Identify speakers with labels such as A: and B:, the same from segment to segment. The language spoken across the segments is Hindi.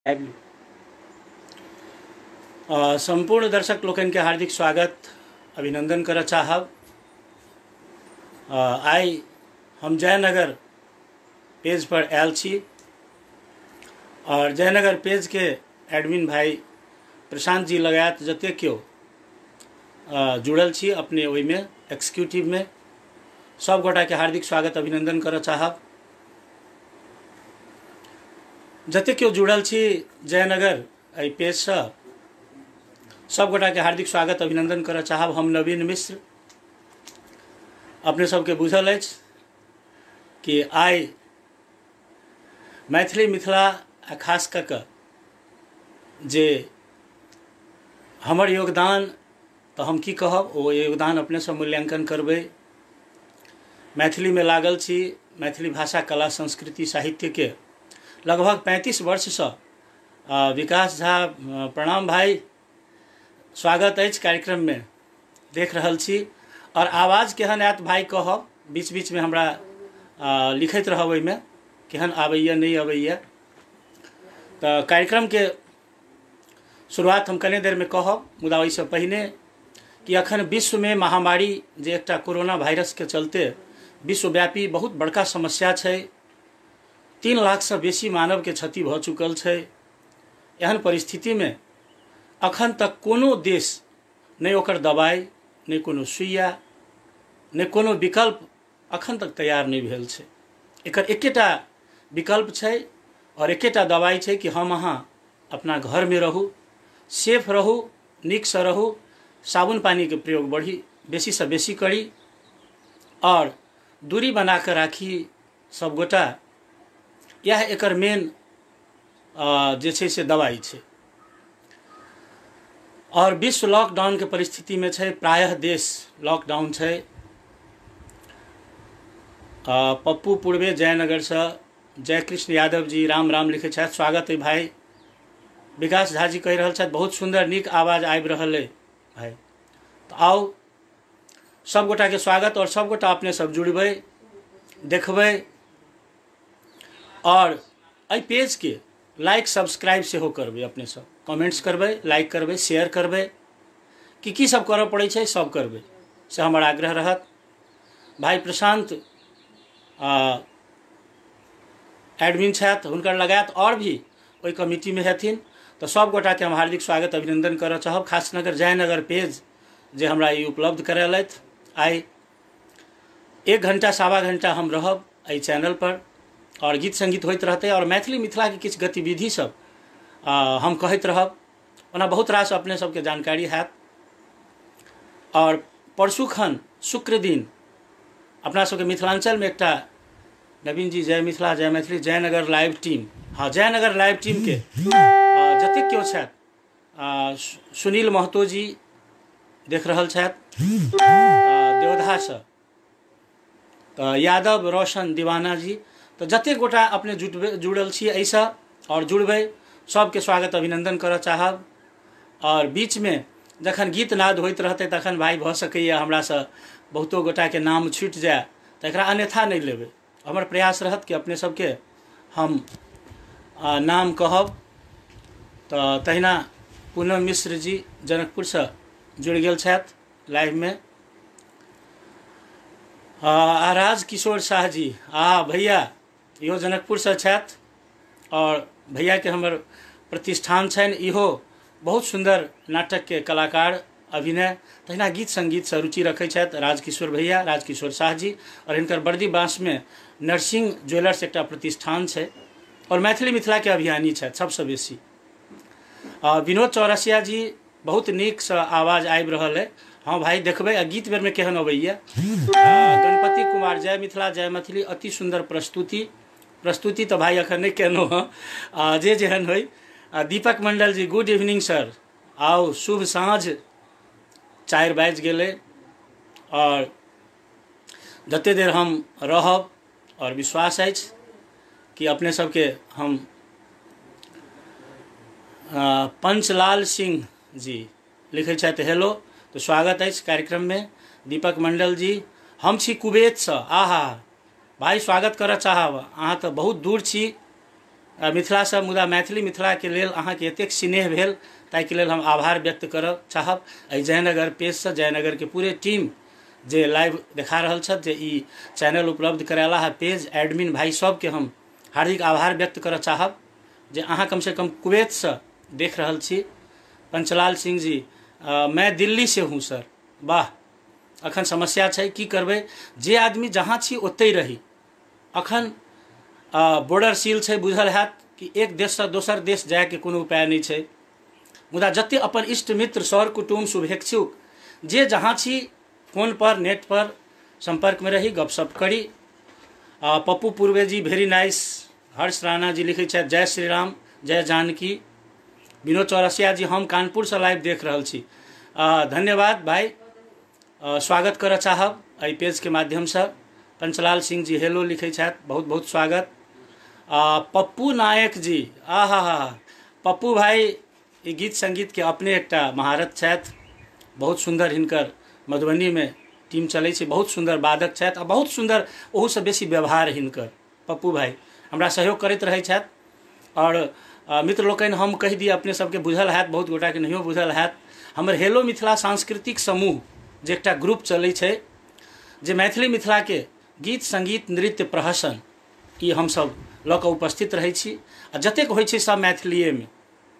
A: संपूर्ण दर्शक लोकन के हार्दिक स्वागत अभिनंदन कर चाहब। आई हम जयनगर पेज पर आयल छी और जयनगर पेज के एडमिन भाई प्रशांत जी लगायत जते क्यों जुड़ल छी अपने ओहि में एक्सिक्यूटिव में सब गोटा के हार्दिक स्वागत अभिनंदन कर चाहब। जते क्यों जुड़ल छी जयनगर एहि पेज से सब गोटा के हार्दिक स्वागत अभिनंदन कर चाहब। हम नवीन मिश्र अपने सबके बुझल अछि कि आइ मैथिली मिथिला आ खास कऽ कऽ जे हमर योगदान तो हम की कहब ओ योगदान अपने से मूल्यांकन करबै। मैथिली में लागल छी, मैथिली भाषा कला संस्कृति साहित्य के लगभग 35 वर्ष से विकास झा प्रणाम भाई, स्वागत है कार्यक्रम में देख रहल छी। और आवाज़ केहन आयत भाई कहब, बीच बीच में हमरा लिखत रहब ओहिमे केहन आबैया नहीं आबैया। तो कार्यक्रम के शुरुआत हम कने देर में कहब, मुदा ओहिसँ पहिने कि अखन विश्व में महामारी जे एकटा कोरोना वायरस के चलते विश्वव्यापी बहुत बड़का समस्या है। 3 लाख से बेसी मानव के क्षति भ चुकल है। एहन परिस्थिति में अखन तक कोनो देश नहीं ओकर दवाई, नहीं कोनो सुइया, नहीं कोनो विकल्प अखन तक तैयार नहीं भेल छै। एकर एकेटा विकल्प छै और एकेटा दवाई छै कि हम अहाँ अपना घर में रहू, सेफ रहू, नीक से रहू, साबुन पानी के प्रयोग बढ़ी बेसी से बेसी करी और दूरी बना कर राखी सब गोटा। यह एकर मेन जे छै से दवाई छै। और विश्व लॉकडाउन के परिस्थिति में छै, प्रायः देश लॉकडाउन छै। पप्पू पूर्वे जयनगर से जय कृष्ण यादव जी राम राम लिखे छथि, स्वागत है भाई। विकास झा जी कह रहल छथि बहुत सुंदर नीक आवाज आबि रहल है भाई। तो आओ सब गोटा के स्वागत और सब गोटा अपने सब जुड़बै, देखबै और एहि पेज के लाइक सब्सक्राइब से हो करबै, अपने सब कमेंट्स करबै, लाइक करबै, शेयर करबै, कि सब करऽ पड़ै छै सब करबै से हमर आग्रह रहत। भाई प्रशांत एडमिन छथि, हुनकर लगायत और भी ओहि कमिटी में हेथिन। तो सब गोटा के हम हार्दिक स्वागत अभिनंदन करऽ चाहब। खास नगर जयनगर पेज जे हमरा ई उपलब्ध करेलथि। आइ 1 घंटा सवा घंटा हम रहब एहि चैनल पर और गीत संगीत होइत रहते और मैथिली मिथिला के किछु गतिविधि सब हम कहत रहब। ओना बहुत रास अपने सबके जानकारी हैत। और परसू खन शुक्र दिन अपना सबके मिथिलांचल में एकटा नवीन जी जय मिथिला जय मैथिली जयनगर लाइव टीम, हाँ जयनगर लाइव टीम के जतेक केओ छथि, सुनील महतो जी देख रहल छथि देवधा से, यादव रोशन दीवाना जी, तो जते गोटा अपने जुड़ल छी ऐसा और जुड़बै सबके स्वागत अभिनंदन करऽ चाहब। और बीच में जखन गीत नाद होइत रहते तखन भाई भ सकैया हमरा से बहुतो गोटा के नाम छूट जाए, तो एकरा अन्यथा नहीं लेबै। हमर प्रयास रहत कि अपने सबके हम नाम कहब। तो तहिना पूनम मिश्र जी जनकपुर से जुड़ गेल छथि लाइव में। राज किशोर शाह जी भैया इहो जनकपुर से छथि और भैया के हमर प्रतिष्ठान छनि, इहो बहुत सुंदर नाटक के कलाकार, अभिनय तहिना गीत संगीत से रुचि रखै छथि राजकिशोर भैया, राजकिशोर शाह जी। और हिनकर बर्दी बाँस में नरसिंह ज्वेलर्स एकटा प्रतिष्ठान छै और मैथिली मिथिला के अभियानी छथि सबसे बेसी। विनोद चौरसिया जी बहुत नीक से आवाज आबि रहल है, हाँ भाई देखबै आ गीत बेर में केहन अबैया। गणपति कुमार जय मिथिला जय मैथिली अति सुंदर प्रस्तुति तो भाई अखन नहीं केनो हाँ जे जेहन होई। Deepak Mandal ji good evening sir, आओ शुभ साँझ, 4 बाजि गेलै और जते देर हम रहब और विश्वास अछि कि अपने सबके हम पंचलाल सिंह जी लिखे छथि हेलो, तो स्वागत है कार्यक्रम में। दीपक मंडल जी हम छी कुवैत से, आहा भाई स्वागत करऽ चाहब। अहाँ तो बहुत दूर छी मिथिला से मुदा मैथिली मिथिला के लेल अहाँ के एतेक स्नेह भेल ताकि लेल हम आभार व्यक्त करब चाहब। जयनगर पेज से जयनगर के पूरे टीम जे लाइव देखा रहल छथि, जे ई चैनल उपलब्ध करेला है पेज एडमिन भाई सबके हम हार्दिक आभार व्यक्त करऽ चाहब जे अहाँ कम से कम कुवैत से देख रहल छी। पंचलाल सिंह जी, मैं दिल्ली से हूँ सर। वाह, अखन समस्या छै, की करबै, जे आदमी जहाँ छी ओतै रही। अखन बॉर्डर सील छै, बुझल हैत कि एक देश से दोसर देश जाए के कोनो उपाय नहीं छै। मुदा जते अपन इष्ट मित्र सर कुटुम्ब शुभेच्छुक जे जहाँ छी फोन पर नेट पर संपर्क में रही, गपशप करी। Pappu Purve ji very nice. हर्ष राणा जी लिखे छथि जय श्री राम जय जानकी। विनोद चौरसिया जी, हम कानपुर से लाइव देख रहल छी। धन्यवाद भाई, स्वागत करऽ चाहब एहि पेज के माध्यम से। पंचलाल सिंह जी हेलो लिखे छथि, बहुत बहुत स्वागत। पप्पू नायक जी, आहा पप्पू भाई ई गीत संगीत के अपने एकटा महारत छथि। बहुत सुंदर हिनकर मधुबनी में टीम चलै छै, बहुत सुंदर वादक छथि आ बहुत सुंदर ओहू से बेसी व्यवहार हिनकर। पप्पू भाई हमरा सहयोग करैत रहै छथि। और मित्र लोकनि हम कहि दिए, अपने सबके बुझल हैत, बहुत गोटा के नहियो बुझल हैत, हमर हेलो मिथिला सांस्कृतिक समूह जे एकटा ग्रुप चलै छै, जे मैथिली मिथिला के गीत संगीत नृत्य प्रहसन ई हम सब लऽ कऽ उपस्थित रहै छी आ जतेक होइ छै सब मैथिलीए में।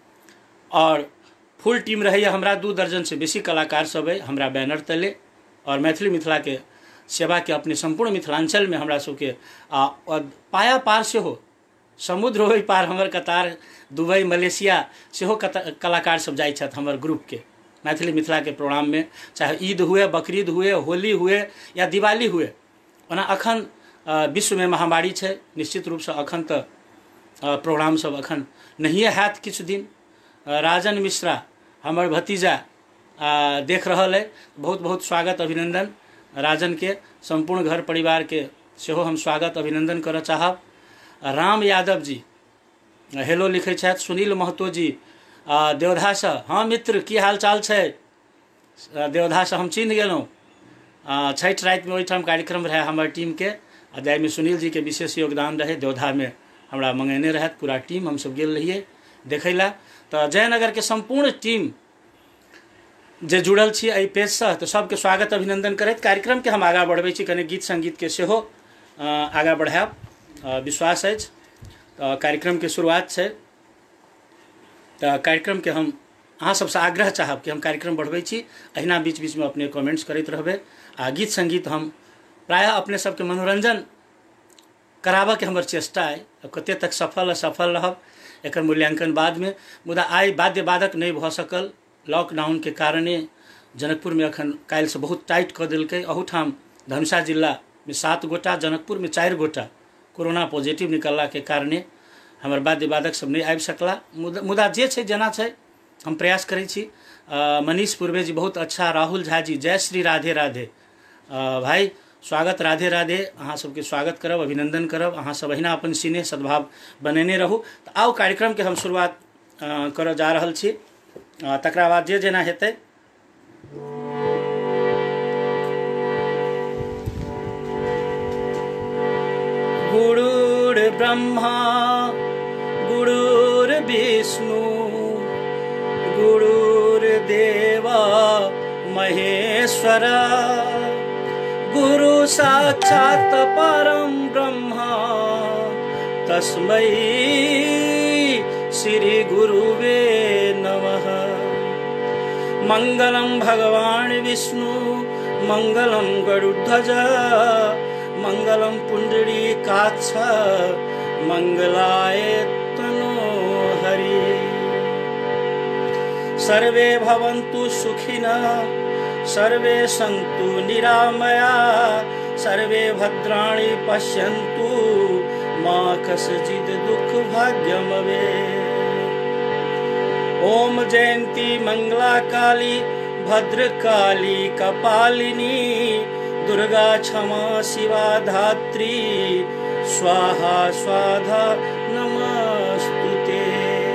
A: और फुल टीम रहैया हमरा, 2 दर्जन से बेसी कलाकार सब है हमरा बैनर तले। और मैथिली मिथिला के सेवा के अपने संपूर्ण मिथिलांचल में हमरा सबके पाया पार से हो, समुद्र हो पार हमर कतार, दुबई मलेशिया से हो कलाकार सब जाइ छथि हमर ग्रुप के मैथिली मिथिला के प्रोग्राम में। चाहे ईद हुए, बकरीद हुए, होली हुए या दिवाली हुए। ओना अखन विश्व में महामारी छै, निश्चित रूप से अखन तो प्रोग्राम सब अखन नहिए हैत किछु दिन। राजन मिश्रा हमर भतीजा देख रहल है, बहुत बहुत स्वागत अभिनंदन राजन के, संपूर्ण घर परिवार के सेहो हम स्वागत अभिनंदन करऽ चाहब। राम यादव जी हेलो लिखे छथि। सुनील महतो जी देवधा से, हाँ मित्र की हाल चाल छै, देवधा से हम चिन्ह गेलहुँ। छठि राति में ओहिठाम कार्यक्रम रहे हमर टीम के, जाहिमे सुनील जी के विशेष योगदान रहे। देवधा में हमरा मंगेने रहत पूरा टीम, हम सब गेल रहिए देखै ला। तो जयनगर के संपूर्ण टीम जे जुड़ल छी एहि पेज से, तो सबके स्वागत अभिनंदन करैत कार्यक्रम के हम आगाँ बढ़बै छी। कने गीत संगीत के सेहो आगाँ बढ़ायब, विश्वास अछि। तो कार्यक्रम के शुरुआत छै, तो कार्यक्रम के हम अहाँ सबसे आग्रह चाहब कि हम कार्यक्रम बढ़बै छी, अहिना बीच बीच में अपने कमेंट्स करैत रहबै। आ गीत संगीत हम प्रायः अपने सबके मनोरंजन कराबऽ के हमर चेष्टा है। कते तक सफल असफल रहब एकर मूल्यांकन बाद में। मुदा आइ वाद्य वादक नहीं भऽ सकल, लॉकडाउन के कारणे जनकपुर में अखन काल्हि से बहुत टाइट कऽ देलकै। अहूठाम धनुषा जिला में 7 गोटा, जनकपुर में 4 गोटा कोरोना पॉजिटिव निकलला के कारणे हमर वाद्य वादक सब नहीं आबि सकला। मुदा जे छै जेना छै हम प्रयास करै छी। मनीष पूर्वे जी बहुत अच्छा, राहुल झा जी जय श्री राधे राधे। भाई स्वागत, राधे राधे, अहाँ सबके स्वागत करब, अभिनंदन करब। अहाँ सब अहिना अपन स्नेह सद्भाव बनेने रहू। तो आउ कार्यक्रम के हम शुरुआत करऽ जा रहल छी, तकरा बाद जे जेना हेतै। गुरुर्ब्रह्मा गुरुर्विष्णु गुरुर्देवा महेश्वरा, गुरु साक्षात् परम ब्रह्मा तस्मै श्री गुरुवे नमः। मंगलम भगवान विष्णु मंगलम गरुड़ध्वज मंगलम पुंडरीकाक्ष मंगलाय तनोहरि। सर्वे भवन्तु सुखिनः सर्वे सन्तु निरामया, सर्वे भद्राणि पश्यन्तु मा कश्चित् दुःखभाग्यमवेत्। ओम जयंती मंगला काली भद्रकाली कपालिनी, दुर्गा क्षमा शिवा धात्री स्वाहा स्वाधा नमस्तुते,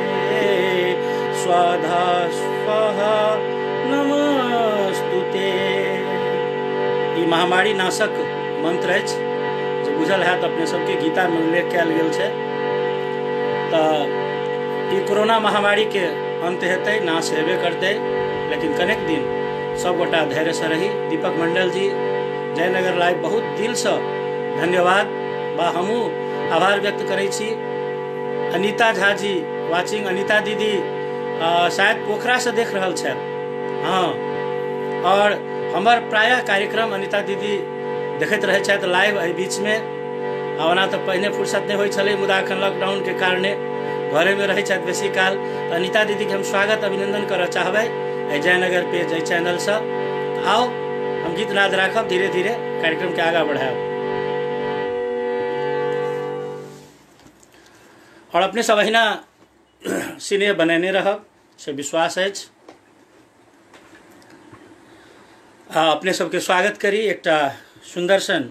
A: स्वाधा स्वाहा नमस्तुते। ई महामारी नाशक मंत्र अछि, जे बुझल हैत अपने सबके गीता में उल्लेख कयल गेल छै। तो ये कोरोना महामारी के अंत हेतै नाश हेबे करते, लेकिन कनेक दिन सब गोटा धैर्य से रही। दीपक मंडल जी, जयनगर लाइव बहुत दिल से धन्यवाद बा हमू आभार व्यक्त करै छी। अनीता झा जी वाचिंग, अनीता दीदी शायद पोखरा से देख रहल छथि। हाँ, और हमार प्रायः कार्यक्रम अनीता दीदी देखते रहे छथि लाइव एहि बीच में। ओना तो पहले फुर्सत नहीं होय छलै, मुदा एखन लॉकडाउन के कारणे घरे में रहे छथि बेसी काल। तो अनीता दीदी के हम स्वागत अभिनंदन करऽ चाहबै जयनगर पेज एहि चैनल से। आओ हम गीत नाद राखब, धीरे धीरे कार्यक्रम के आगा बढ़ायब और अपने सब अहिना सिने बनेने रहब से विश्वास अछि। अपने सबके स्वागत करी। एकटा सुंदर सन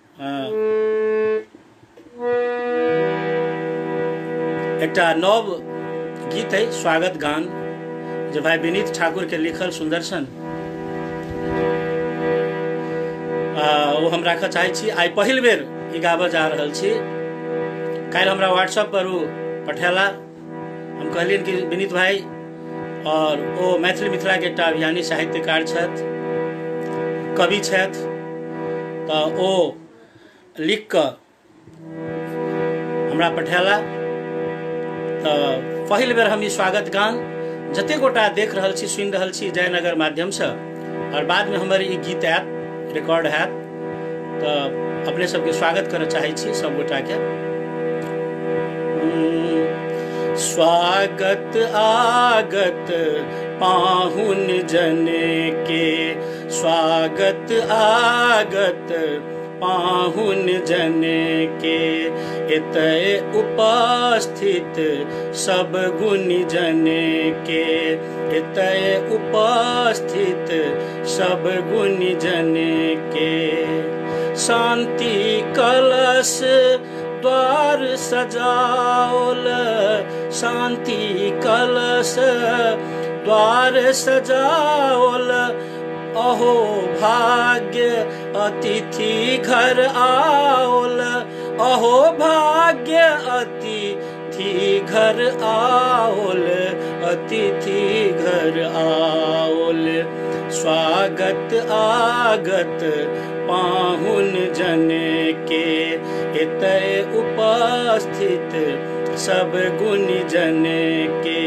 A: एकटा नव गीत है, स्वागत गान, जो भाई विनीत ठाकुर के लिखल सुंदर सन वो हम राखऽ चाहै छी। आई पहिल बेर ई गाबऽ जा रहल छी। काल्हि हमरा व्हाट्सएप पर वो पठेला, हम कहलियनि कि विनीत भाई, और वो मैथिली मिथिला के एकटा अभियानी साहित्यकार छथि, कवि छथि, तो वो लिख कऽ हमरा पठेला। तो पहिल बेर हम ई स्वागत गान जते गोटा देख रहल छी, सुनि रहल छी जयनगर माध्यम से, और बाद में हमर ई गीत आयत, रिकॉर्ड हैत, तो अपने सबके स्वागत करऽ चाहै छी सब गोटा के। स्वागत आगत पाहुन जन के, स्वागत आगत पाहुन जन के, एतय उपस्थित सब गुणी जन के, एतय उपस्थित सब गुणी जन के। शांति कलश द्वार सजाओल, शांति कलश द्वार सजाओल, अहो भाग्य अतिथि घर आओल, अहो भाग्य अतिथि घर आओल, अतिथि घर आओल। स्वागत आगत पाहुन जन के, एतय उपस्थित सब गुणी जन के।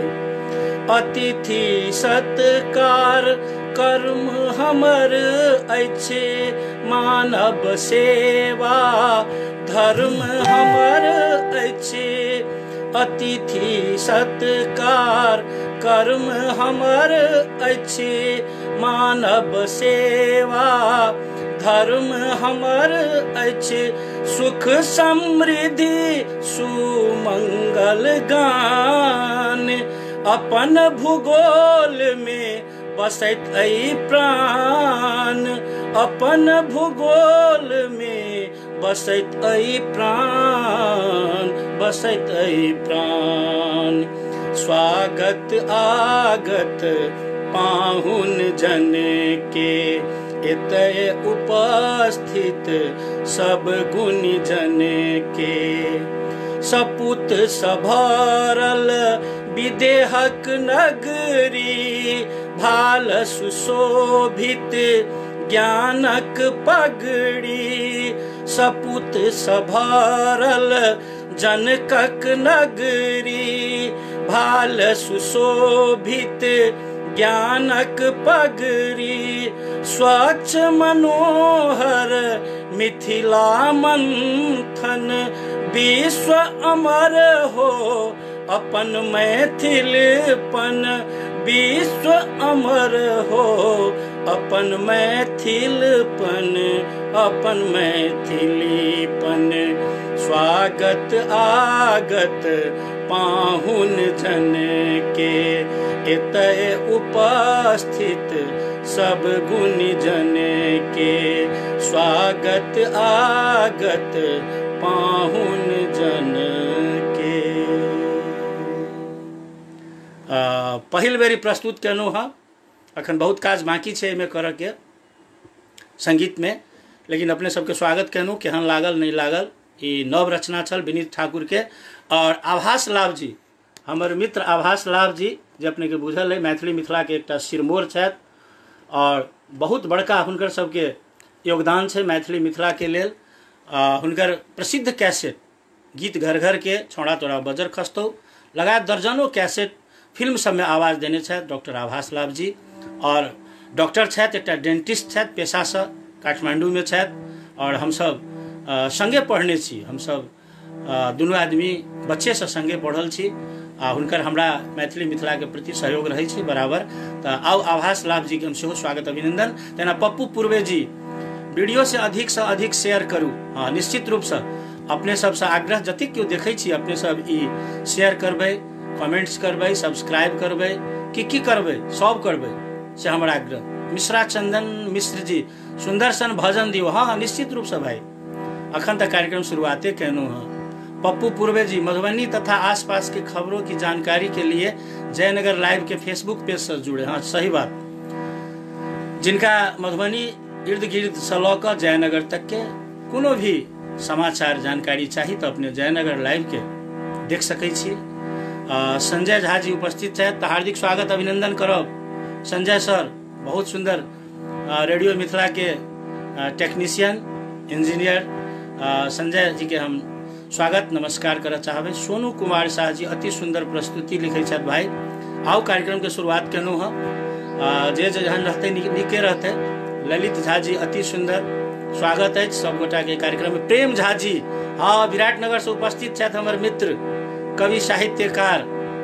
A: अतिथि सत्कार कर्म हमर अछि, मानव सेवा धर्म हमर अछि। अतिथि सत्कार कर्म हमर अछि, मानव सेवा धर्म हमर अछि। सुख समृद्धि सुमंगल गान, अपन भूगोल में बसैत अइ प्राण, अपन भूगोल में बसैत अइ प्राण, बसैत अइ प्राण। स्वागत आगत पाहुन जन के, एतय उपस्थित सब गुणी जन के। सपूत सभरल विदेहक नगरी, भाल सुशोभित ज्ञानक पगड़ी। सपूत सभरल जनकक नगरी, भाल सुशोभित ज्ञानक पगड़ी। स्वच्छ मनोहर मिथिला मंथन, विश्व अमर हो अपन मैथिलपन, विश्व अमर हो अपन मैथिलपन, अपन मैथिलीपन। स्वागत आगत पाहुन जन के, एतय उपस्थित सब गुणी जन के। स्वागत आगत पाहुन जन के। पहिल बेरी प्रस्तुत केलहुँ हँ, अखन बहुत काज बाकी छै एहिमे करऽ के संगीत में, लेकिन अपने सबके स्वागत केलहुँ। केहन लागल नहीं लागल, ई नव रचना छल विनीत ठाकुर के, और आभास लाभ जी, हमर मित्र आभास लाभ जी जे अपने के बुझल है मैथिली मिथिला के एक सिरमौर छथि और बहुत बड़का हुनकर सबके योगदान है मैथिली मिथिला के लेल। हुनकर प्रसिद्ध कैसेट गीत घर घर के छौड़ा तोड़ा बजर खस्तौ लगायत दर्जनों कैसेट फिल्म सब में आवाज देने छथि डॉक्टर आभास लाभ जी। और डॉक्टर छथि, एकटा डेंटिस्ट छथि पेशा से, काठमांडू में छथि और हम सब संगे पढ़ने छी, हम सब दुनू आदमी बच्चे से संगे पढ़ल छी। हुनकर हमरा मैथिली मिथिला के प्रति सहयोग रहे छै बराबर। तो आओ आभास लाभ जी के हम सेहो स्वागत अभिनंदन। तेना पप्पू पूर्वे जी, वीडियो से अधिक शेयर करू। हाँ, निश्चित रूप से अपने सबसे आग्रह, जति केओ देखै छी अपने सब ई शेयर करबै, कमेंट्स करबै, सब्सक्राइब करबै, की करबै, सब करबै से हमर आग्रह। मिश्रा चंदन मिश्र जी, सुंदर सन भजन दियो। हाँ, निश्चित रूप से भाई, अखन तक कार्यक्रम शुरुआते कहनु है। पप्पू पूर्वे जी, मधुबनी तथा आसपास की खबरों की जानकारी के लिए जयनगर लाइव के फेसबुक पेज से जुड़े। हाँ, सही बात, जिनका मधुबनी इर्द गिर्द से लौकर जयनगर तक के कोनो भी समाचार जानकारी चाहिए तो अपने जयनगर लाइव के देख सकै छी। संजय झा जी उपस्थित है, तो हार्दिक स्वागत अभिनंदन करब संजय सर। बहुत सुंदर रेडियो मिथिला के टेक्नीशियन इंजीनियर संजय जी के हम स्वागत नमस्कार करना चाहबे। सोनू कुमार शाह जी, अति सुंदर प्रस्तुति लिखे छथि भाई। आओ कार्यक्रम के शुरुआत केनु है, जे जहन रहते नीके रहते। ललित झा जी, अति सुंदर स्वागत है सब गोटा के कार्यक्रम में। प्रेम झा जी, हाँ, विराटनगर से उपस्थित छथि हमर मित्र कवि साहित्यकार,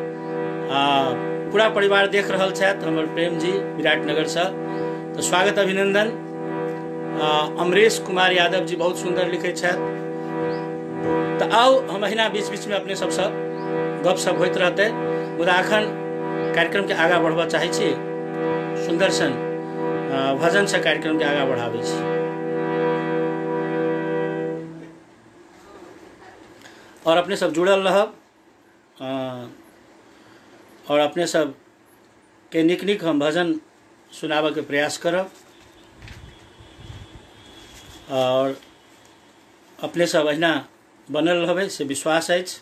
A: पूरा परिवार देख रहल छथि हमर प्रेम जी विराटनगर से, तो स्वागत अभिनंदन। अमरेश कुमार यादव जी बहुत सुंदर लिखे छथि। तो आओ हम अहिना बीच बीच में अपने सबसे गपशप होइत रहते। मुदा अखन कार्यक्रम के आगा बढ़बा चाहे छी, सुंदर सन भजन से कार्यक्रम के आगा बढ़ावे छी। और अपने सब जुड़ल रहब और अपने सब के निक हम भजन सुनाबे के प्रयास करब। और अपने सब अहिना बनल रहबै से विश्वास अछि।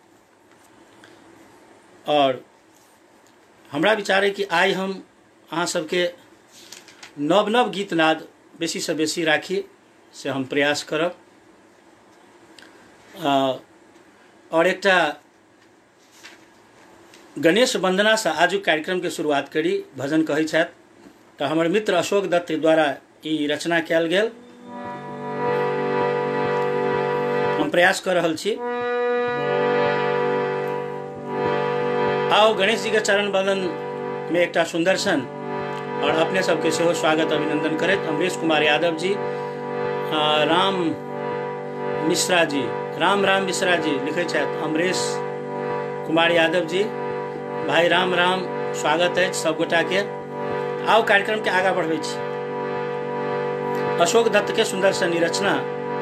A: और हमरा विचार है कि आई हम अहाँ सबके नव नव गीत नाद बेसी से बेसी राखी से हम प्रयास करब। और एकटा गणेश वंदना से आज कार्यक्रम के शुरुआत करी। भजन कहै छथि, तो हमर मित्र अशोक दत्त द्वारा ई रचना कयल गेल, हम प्रयास कर रहल छी। आओ गणेश जी के चरण वंदन में एकटा सुंदर सन और अपने सबके सेहो स्वागत अभिनंदन करैत अमरेश कुमार यादव जी, राम मिश्रा जी, राम मिश्रा जी लिखे छथि, अमरेश कुमार यादव जी, भाई राम स्वागत है सब गोटा के। आओ कार्यक्रम के आगा बढ़बै छी। अशोक दत्त के सुंदर सन रचना।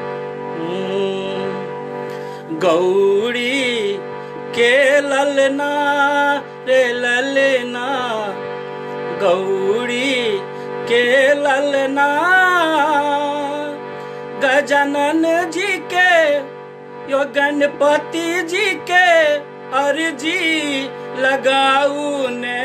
A: गौरी के ललना रे ललना, गौरी के ललना, गजानन जी के यो गणपति जी के अर्जी लगाऊ ने।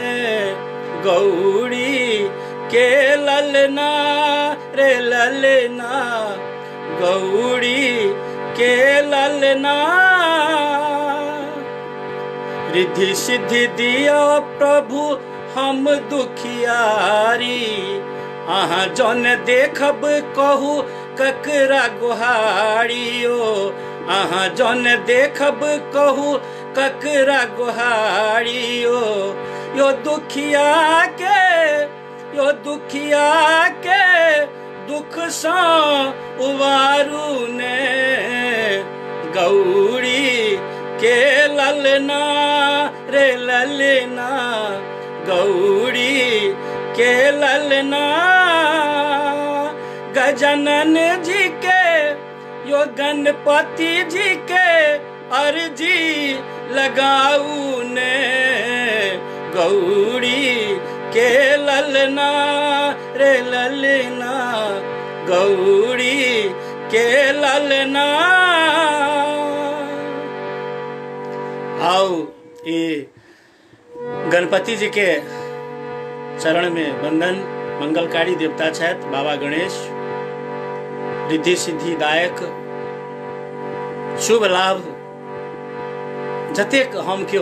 A: गौरी के ललना रे ललना, गौरी के ललना, रिद्धि सिद्धि दियो प्रभु हम दुखियारी। अहाँ जौन देखब कहू ककरा गुहारियो, अहाँ जौन देखब कहू ककरा गुहारियो। यो दुखिया के दुख सा उबारू ने। गौरी के ललना रे ललना, गौरी के ललना, गजानन जी के यो गणपति जी के अर्जी लगाऊ ने। गौरी के ललना रे ललना, गौरी के ललना। आओ ये गणपति जी के चरण में वंदन। मंगलकारी देवता छथि बाबा गणेश, रिद्धि सिद्धि दायक, शुभ लाभ जतेक हम क्यों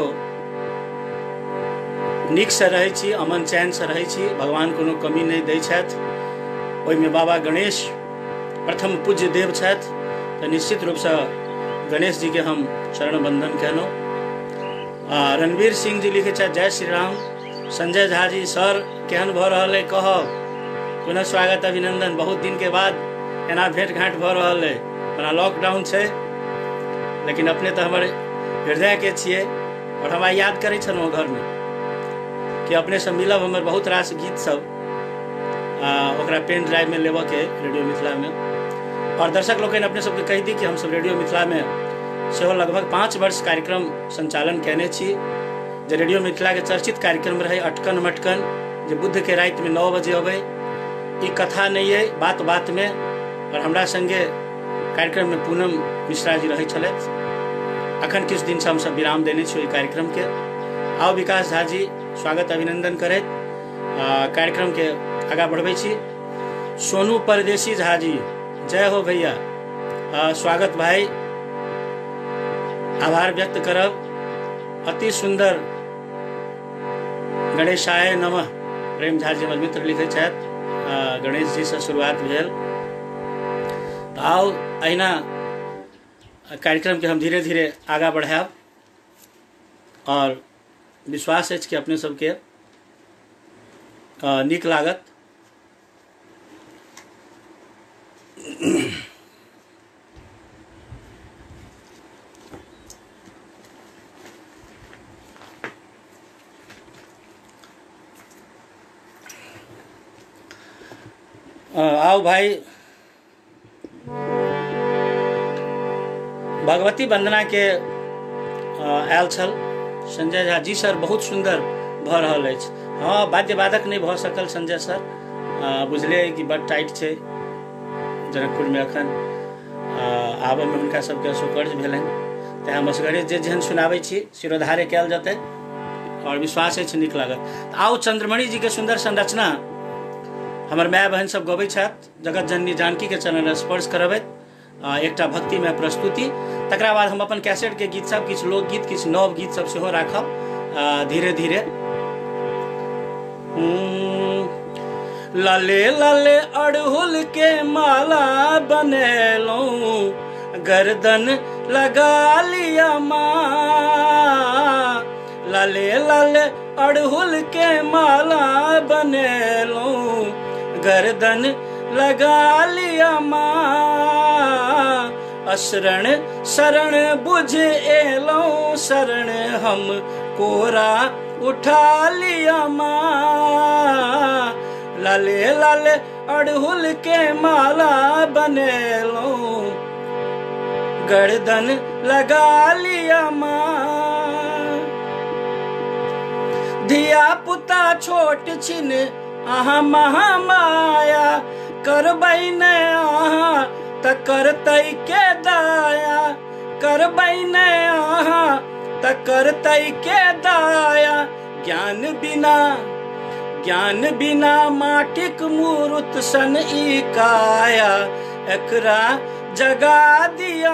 A: नीक से रहै छी, अमन चैन से रहै छी, भगवान कोनो कमी नहीं दै छथि। ओहिमे बाबा गणेश प्रथम पूज्य देव छथि, तो निश्चित रूप से गणेश जी के हम चरण वंदन केलहुँ। रणवीर सिंह जी लिखे छथि जय श्री राम। संजय झा जी सर केहन भऽ रहल है कहब, पुनः स्वागत अभिनंदन। बहुत दिन के बाद एना भेंट घाट भऽ रहल है, ओना लॉकडाउन छै लेकिन अपने तो हमर हृदय के छिए और हमरा याद करै छलहुँ घर में कि अपने से मिलब। हमर बहुत रास गीत सब ओकरा पेन ड्राइव में लेबऽ के रेडियो मिथिला में। और दर्शक लोग अपने सबके कहि दी कि हम सब रेडियो मिथिला में सेहो लगभग 5 वर्ष कार्यक्रम संचालन केने छी। जे रेडियो मिथिला के चर्चित कार्यक्रम रहे अटकन मटकन, जो बुध के रात में 9 बजे अबै। ई कथा नहीं है, बात बात में। और हमरा संगे कार्यक्रम में पूनम मिश्रा जी रहे छलथि। अखन किछु दिन से हम सब विराम देने छी ओहि कार्यक्रम के। आओ विकास झा जी स्वागत अभिनंदन करैत कार्यक्रम के आगा बढ़बै छी। सोनू परदेसी झा जी जय हो भैया, स्वागत भाई, आभार व्यक्त करब। अति सुंदर गणेशाय नमः प्रेम झा जी हमर मित्र लिखे छथि। गणेश जी से शुरुआत भेल। तो आओ अहिना कार्यक्रम के हम धीरे धीरे आगा बढ़ाब और विश्वास है कि अपने सबके नीक लागत। आओ भाई, भगवती वंदना के आयल छल संजय झा जी सर, बहुत सुंदर भऽ रहल अछि। हाँ, वाद्यवादक नहीं भऽ सकल संजय सर, बुझले कि बड़ टाइट छै जनकपुर में अखन आबऽ में हुनका सबके सुकर्ज भेलनि। तेँ मसगरे जे जेहन सुनाबै छी शिरोधार्य कयल जेतै और विश्वास अछि नीक लागत। आओ चंद्रमणि जी के सुंदर संरचना हमर माय बहन सब गबै छथि, जगत जननी जानकी के चरण स्पर्श करबैत एकटा भक्ति में प्रस्तुति। तकरा बाद हम अपन कैसेट के गीत सब, किछु लोकगीत, किछु नव गीत सब सेहो राखब धीरे धीरे। लाले लाले अड़हुल के माला बनेलौं, गर्दन लगा लिया माँ। लाले लाले अड़हुल के माला बनेलौं, गर्दन लगा लिया माँ। असरण शरण बुझ एलौं, शरण हम कोरा उठा लिया माँ। लाले लाले अड़हुल के माला बनेलौं, गर्दन लगा लिया माँ। धिया पुता छोट छिन अहाँ महामाया, करबै ने अहाँ त करतै के दाया। करबै ने अहाँ त करतै के दाया। ज्ञान बिना माटिक मूर्त सन ई काया, एकरा जगा दिया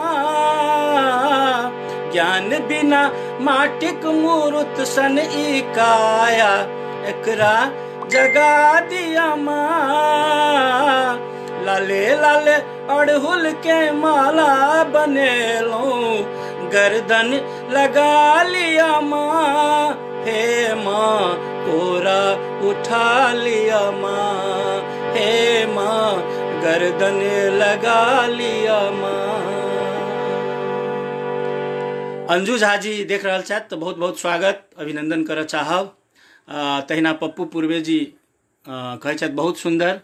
A: माँ। ज्ञान बिना माटिक मूर्त सन ई काया, एकरा जगा दिया माँ। लाले लाले अड़हुल के माला बनेलौं, गर्दन लगा लिया माँ। हे माँ कोरा उठा लिया माँ, हे माँ गर्दन लगा लिया माँ। अंजू झा जी देख रहल छथि तो बहुत बहुत स्वागत अभिनंदन करऽ चाहब। तहिना पप्पू पूर्वे जी कहै छथि बहुत सुंदर।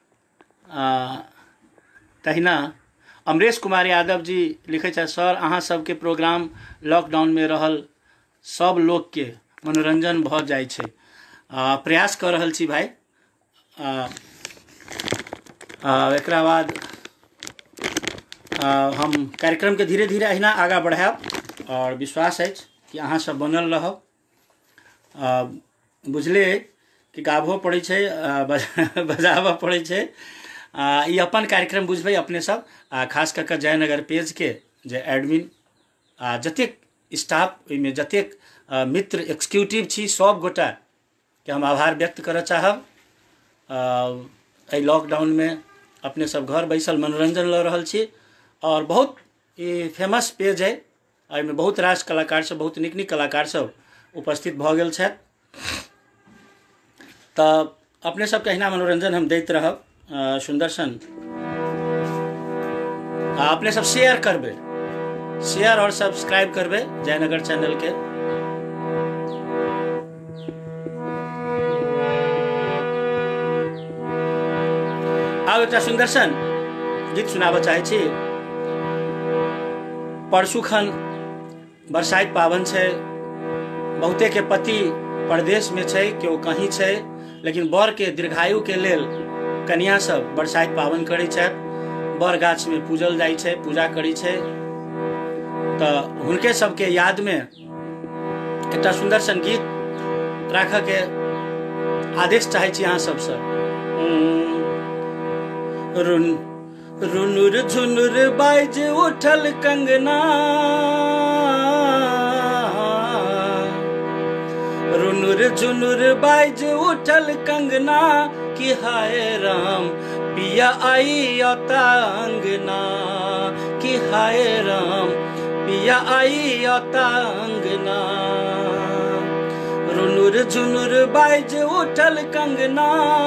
A: तहिना अमरेश कुमार यादव जी लिखे छथि सर अहाँ सबके प्रोग्राम लॉकडाउन में रहल सब लोग के मनोरंजन भ जाय छै। प्रयास कर रहल छी भाई। एकरा बाद हम कार्यक्रम के धीरे धीरे अहिना आगा बढ़ायब और विश्वास अछि कि अहाँ सब बनल रहब। बुझले कि गाबहो पड़ै छै, बजाबऽ पड़ै छै। ई अपन कार्यक्रम बुझबै अपने सब, खास कऽ कऽ जयनगर पेज के जे एडमिन जतेक स्टाफ ओहिमे जतेक मित्र एक्सिक्यूटिव छी सब गोटा के हम आभार व्यक्त करऽ चाहब। एहि लॉकडाउन में अपने सब घर बैसल मनोरंजन लऽ रहल छी और बहुत ई फेमस पेज है, एहिमे बहुत रास कलाकार सब, बहुत नीक नीक कलाकार सब उपस्थित भऽ गेल छथि। तऽ अपने सबके अहिना मनोरंजन हम दैत रहब। सुंदर सन अपने सब शेयर करबे, शेयर और सब्सक्राइब करबे जयनगर चैनल के। आब एक सुंदर सन गीत सुनाबऽ चाहे छी। परसू खन बरसाइत पावन छै, बहुते के पति परदेश में छै, केओ कहीं छै, लेकिन बर के दीर्घायु के लेल कन्या सब बरसाइत पावन करै छथि। बर गाछ में पूजल जाइ छै, पूजा करै छै। तऽ हुनके सबके याद में एकटा सुंदर सन गीत राखऽ के आदेश चाहे छी अहाँ सबसँ। रुनुर झुनुर बाइज उठल कंगना, रुनुर झुनुर बाइज उठल कंगना, कि हाय राम पिया आई अता अंगना, कि हाय राम पिया आई अता अंगना। रुनुर झुनुर बाइज उठल कंगना,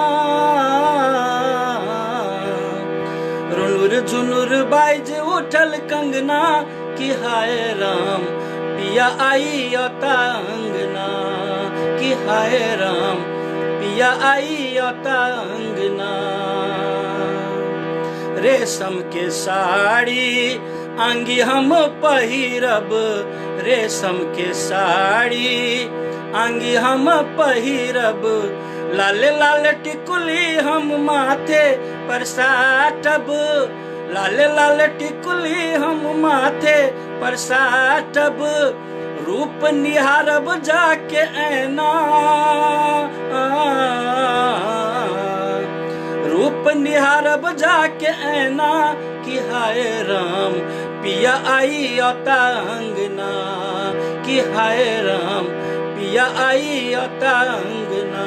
A: रुनुर झुनुर बाइज उठल कंगना, कि हाय राम पिया आई अता अंगना, कि हाय राम पिया आई अता अंगना। रेशम के साड़ी आंगी हम पहिरब, रेशम के साड़ी आंगी हम पहिरब, लाल लाल टिकुली हम माथे पर साटब, लाल लाल टिकुली हम माथे पर साटब, रूप निहारब जाके ऐना, रूप निहारब जाके ऐना, कि हाय राम पिया आई अता अंगना, कि हाय राम पिया आई अता अंगना।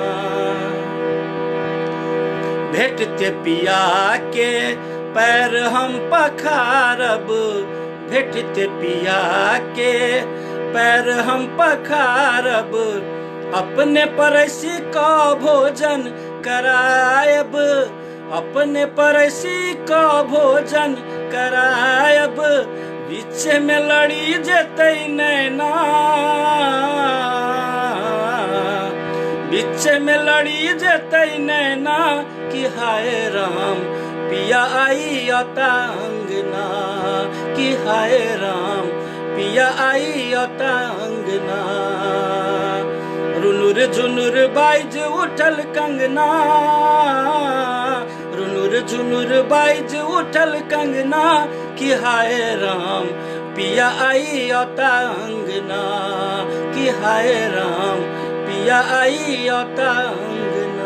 A: भेटते पिया के पैर हम पखारब, भेटते पिया के पैर हम पखारब, अपने परसी का भोजन करायब, अपने परसी का भोजन करायब, बीच में लड़ी जेतै नैना, बीच में लड़ी जेतै नैना, कि हाय राम पिया आई अता अंगना, कि हाय राम पिया आई अता अंगना। रुनुर झुनुर बाइज उठल कंगना, रुनुर झुनुर बाइज उठल कंगना, कि हाय राम पिया आई अता अंगना, कि हाय राम पिया आई अता अंगना।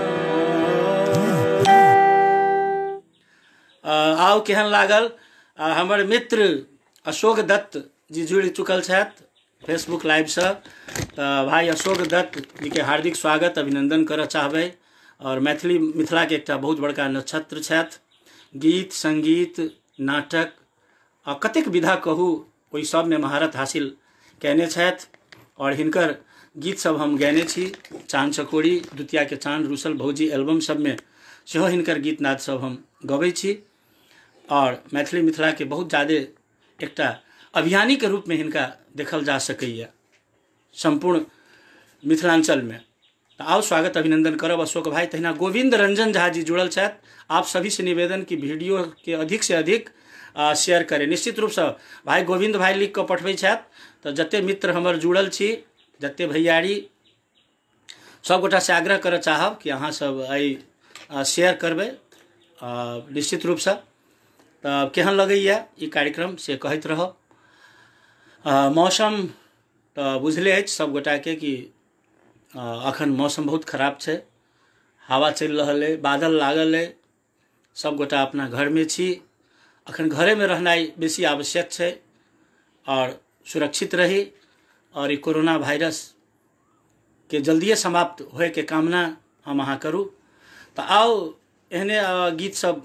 A: आउ केहन लागल? हमर मित्र अशोक दत्त जी जुड़ि चुकल छथि फेसबुक लाइव से। भाई अशोक दत्त जी के हार्दिक स्वागत अभिनंदन करऽ चाहबै। और मिथिला के एकटा बहुत बड़का नक्षत्र छथि। गीत संगीत नाटक आ कतेक विधा कहू ओहि सब में महारत हासिल कयने छथि। और हिनकर गीत सब हम गयने छी। चाँद चकोरी, द्वितीया के चाँद, रूसल भौजी एल्बम सब में सेहो हिनकर गीत नाद सब हम गबै छी। और मिथिला के बहुत ज़्यादा एकटा अभियानी के रूप में हिनका देखल जा सकैया संपूर्ण मिथिलांचल में। तो आओ स्वागत अभिनंदन करब अशोक भाई। तहिना गोविंद रंजन झा जी जुड़ल छथि। आप सभी से निवेदन कि वीडियो के अधिक से अधिक शेयर करें। निश्चित रूप से भाई गोविंद भाई लिख कऽ पठबै छथि। तो जते मित्र हमर जुड़ल छी, जते भैयारी, सब गोटा से आग्रह करऽ चाहब कि अहाँ सब आई शेयर करबै निश्चित रूप से। तो केहन लगैया ई कार्यक्रम से कहैत रहब। मौसम तो बुझले अछि सब गोटा के कि अखन मौसम बहुत खराब छै, हवा चलि रहल है, बादल लागल है, सब गोटा अपना घर में छी। अखन घरे में रहनाइ बेसी आवश्यक छै और सुरक्षित रही और ई कोरोना वायरस के जल्दिए समाप्त होए के कामना हम अहाँ करू। तो आओ एहने गीत सब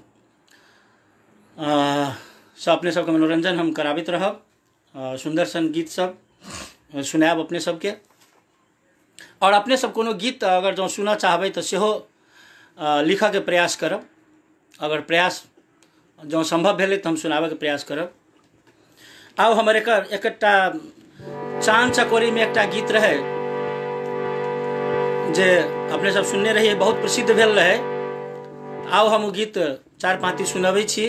A: से अपने सबके मनोरंजन हम कराबित रहब, सुंदर सन गीत सब सुनायब अपने सबके। और अपने सब कोनो गीत अगर जो सुना चाहबै तो सेहो लिखा के प्रयास करब, अगर प्रयास जो संभव भेलै तो हम सुनाबे के प्रयास करब। आओ हमर एकटा चांद चकोरी में एकटा गीत रहे जे अपने सब सुनने रहिए, बहुत प्रसिद्ध भेल रहे। आओ हम वो गीत चार पाँती सुनबै छी।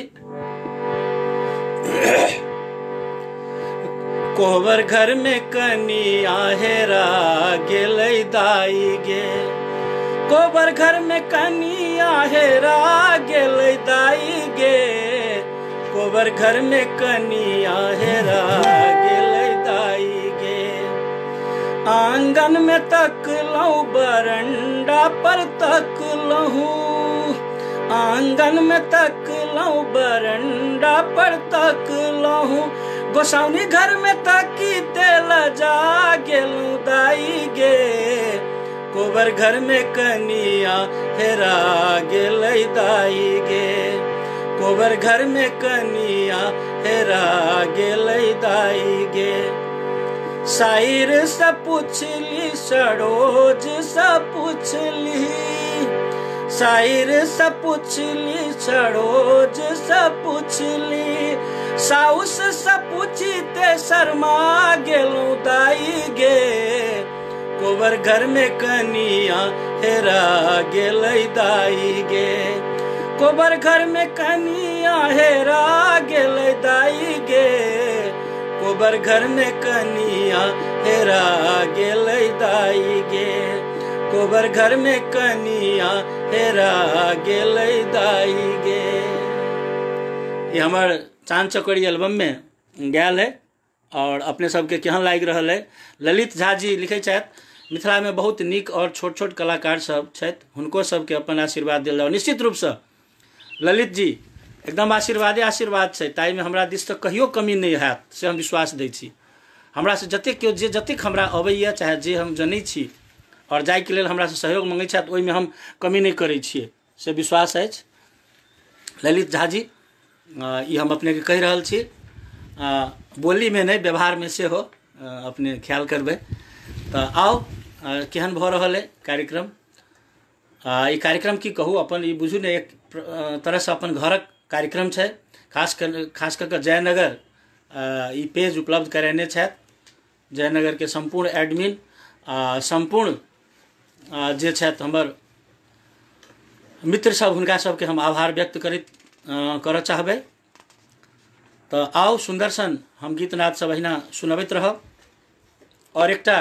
A: कोबर घर में कनिया हेरा गेलै दाई गे, कोबर घर में कनिया हेरा गेलै दाई गे, कोबर घर में कनिया हेरा गेलै दाई गे। आंगन में तकलहुँ बरंडा पर तकलहुँ, आंगन में तकलहुँ बरंडा पर तकलहुँ, गोसाउनी घर में ताकी तेल जा गेलूं दाई गे, कोबर घर में कनिया हेरा गेलै दाई गे, कोबर घर में कनिया हेरा गेलै दाई गे। साइर से पूछली सरोज से पूछली, साइर से पूछली सरोज से पूछली, साउस से पूछी ते शर्मा गेलूं दाई गे, कोबर घर में कनिया हेरा गेलै दाई गे, कोबर घर में कनिया हेरा गेलै दाई गे, कोबर घर में कनिया हेरा गेलै दाई गे, कोबर घर में कनिया हेरा गेलै दाई गे। ये हमार चांद चकोरी एल्बम में गायल है और अपने सबके केहन लागि रहल है। ललित झा जी लिखे छथि मिथिला में बहुत नीक और छोट छोट कलाकार सब छथि, हुनको सबके अपन आशीर्वाद देल जाओ। निश्चित रूप से ललित जी एकदम आशीर्वादे आशीर्वाद छै, ताई में हमरा दिस से कहियो कमी नहीं हैत से हम विश्वास दै छी। हमरा से जतेक केओ जे जतेक हमरा अबैया चाहे जे हम जनै छी और जाय के लेल हमरा से सहयोग मंगै छथि, ओहि में हम कमी नहीं करै छियै से विश्वास अछि। ललित झा जी ये हम अपने के कहि रहल छी, बोली में नहीं व्यवहार में से हो अपने ख्याल करबे। तो आओ केहन भ रहल है कार्यक्रम। ये कार्यक्रम की कहूँ, अपन ये बुझू ने एक तरह से अपन घरक कार्यक्रम छै। खास कर जयनगर ये पेज उपलब्ध करेने छथि। जयनगर के संपूर्ण एडमिन संपूर्ण जे छथि हमर मित्र सब, हुनका सबके हम आभार व्यक्त करऽ चाहबै। तो आओ सुंदर सन हम गीतनाद सब अहिना सुनबैत रहब। और एकटा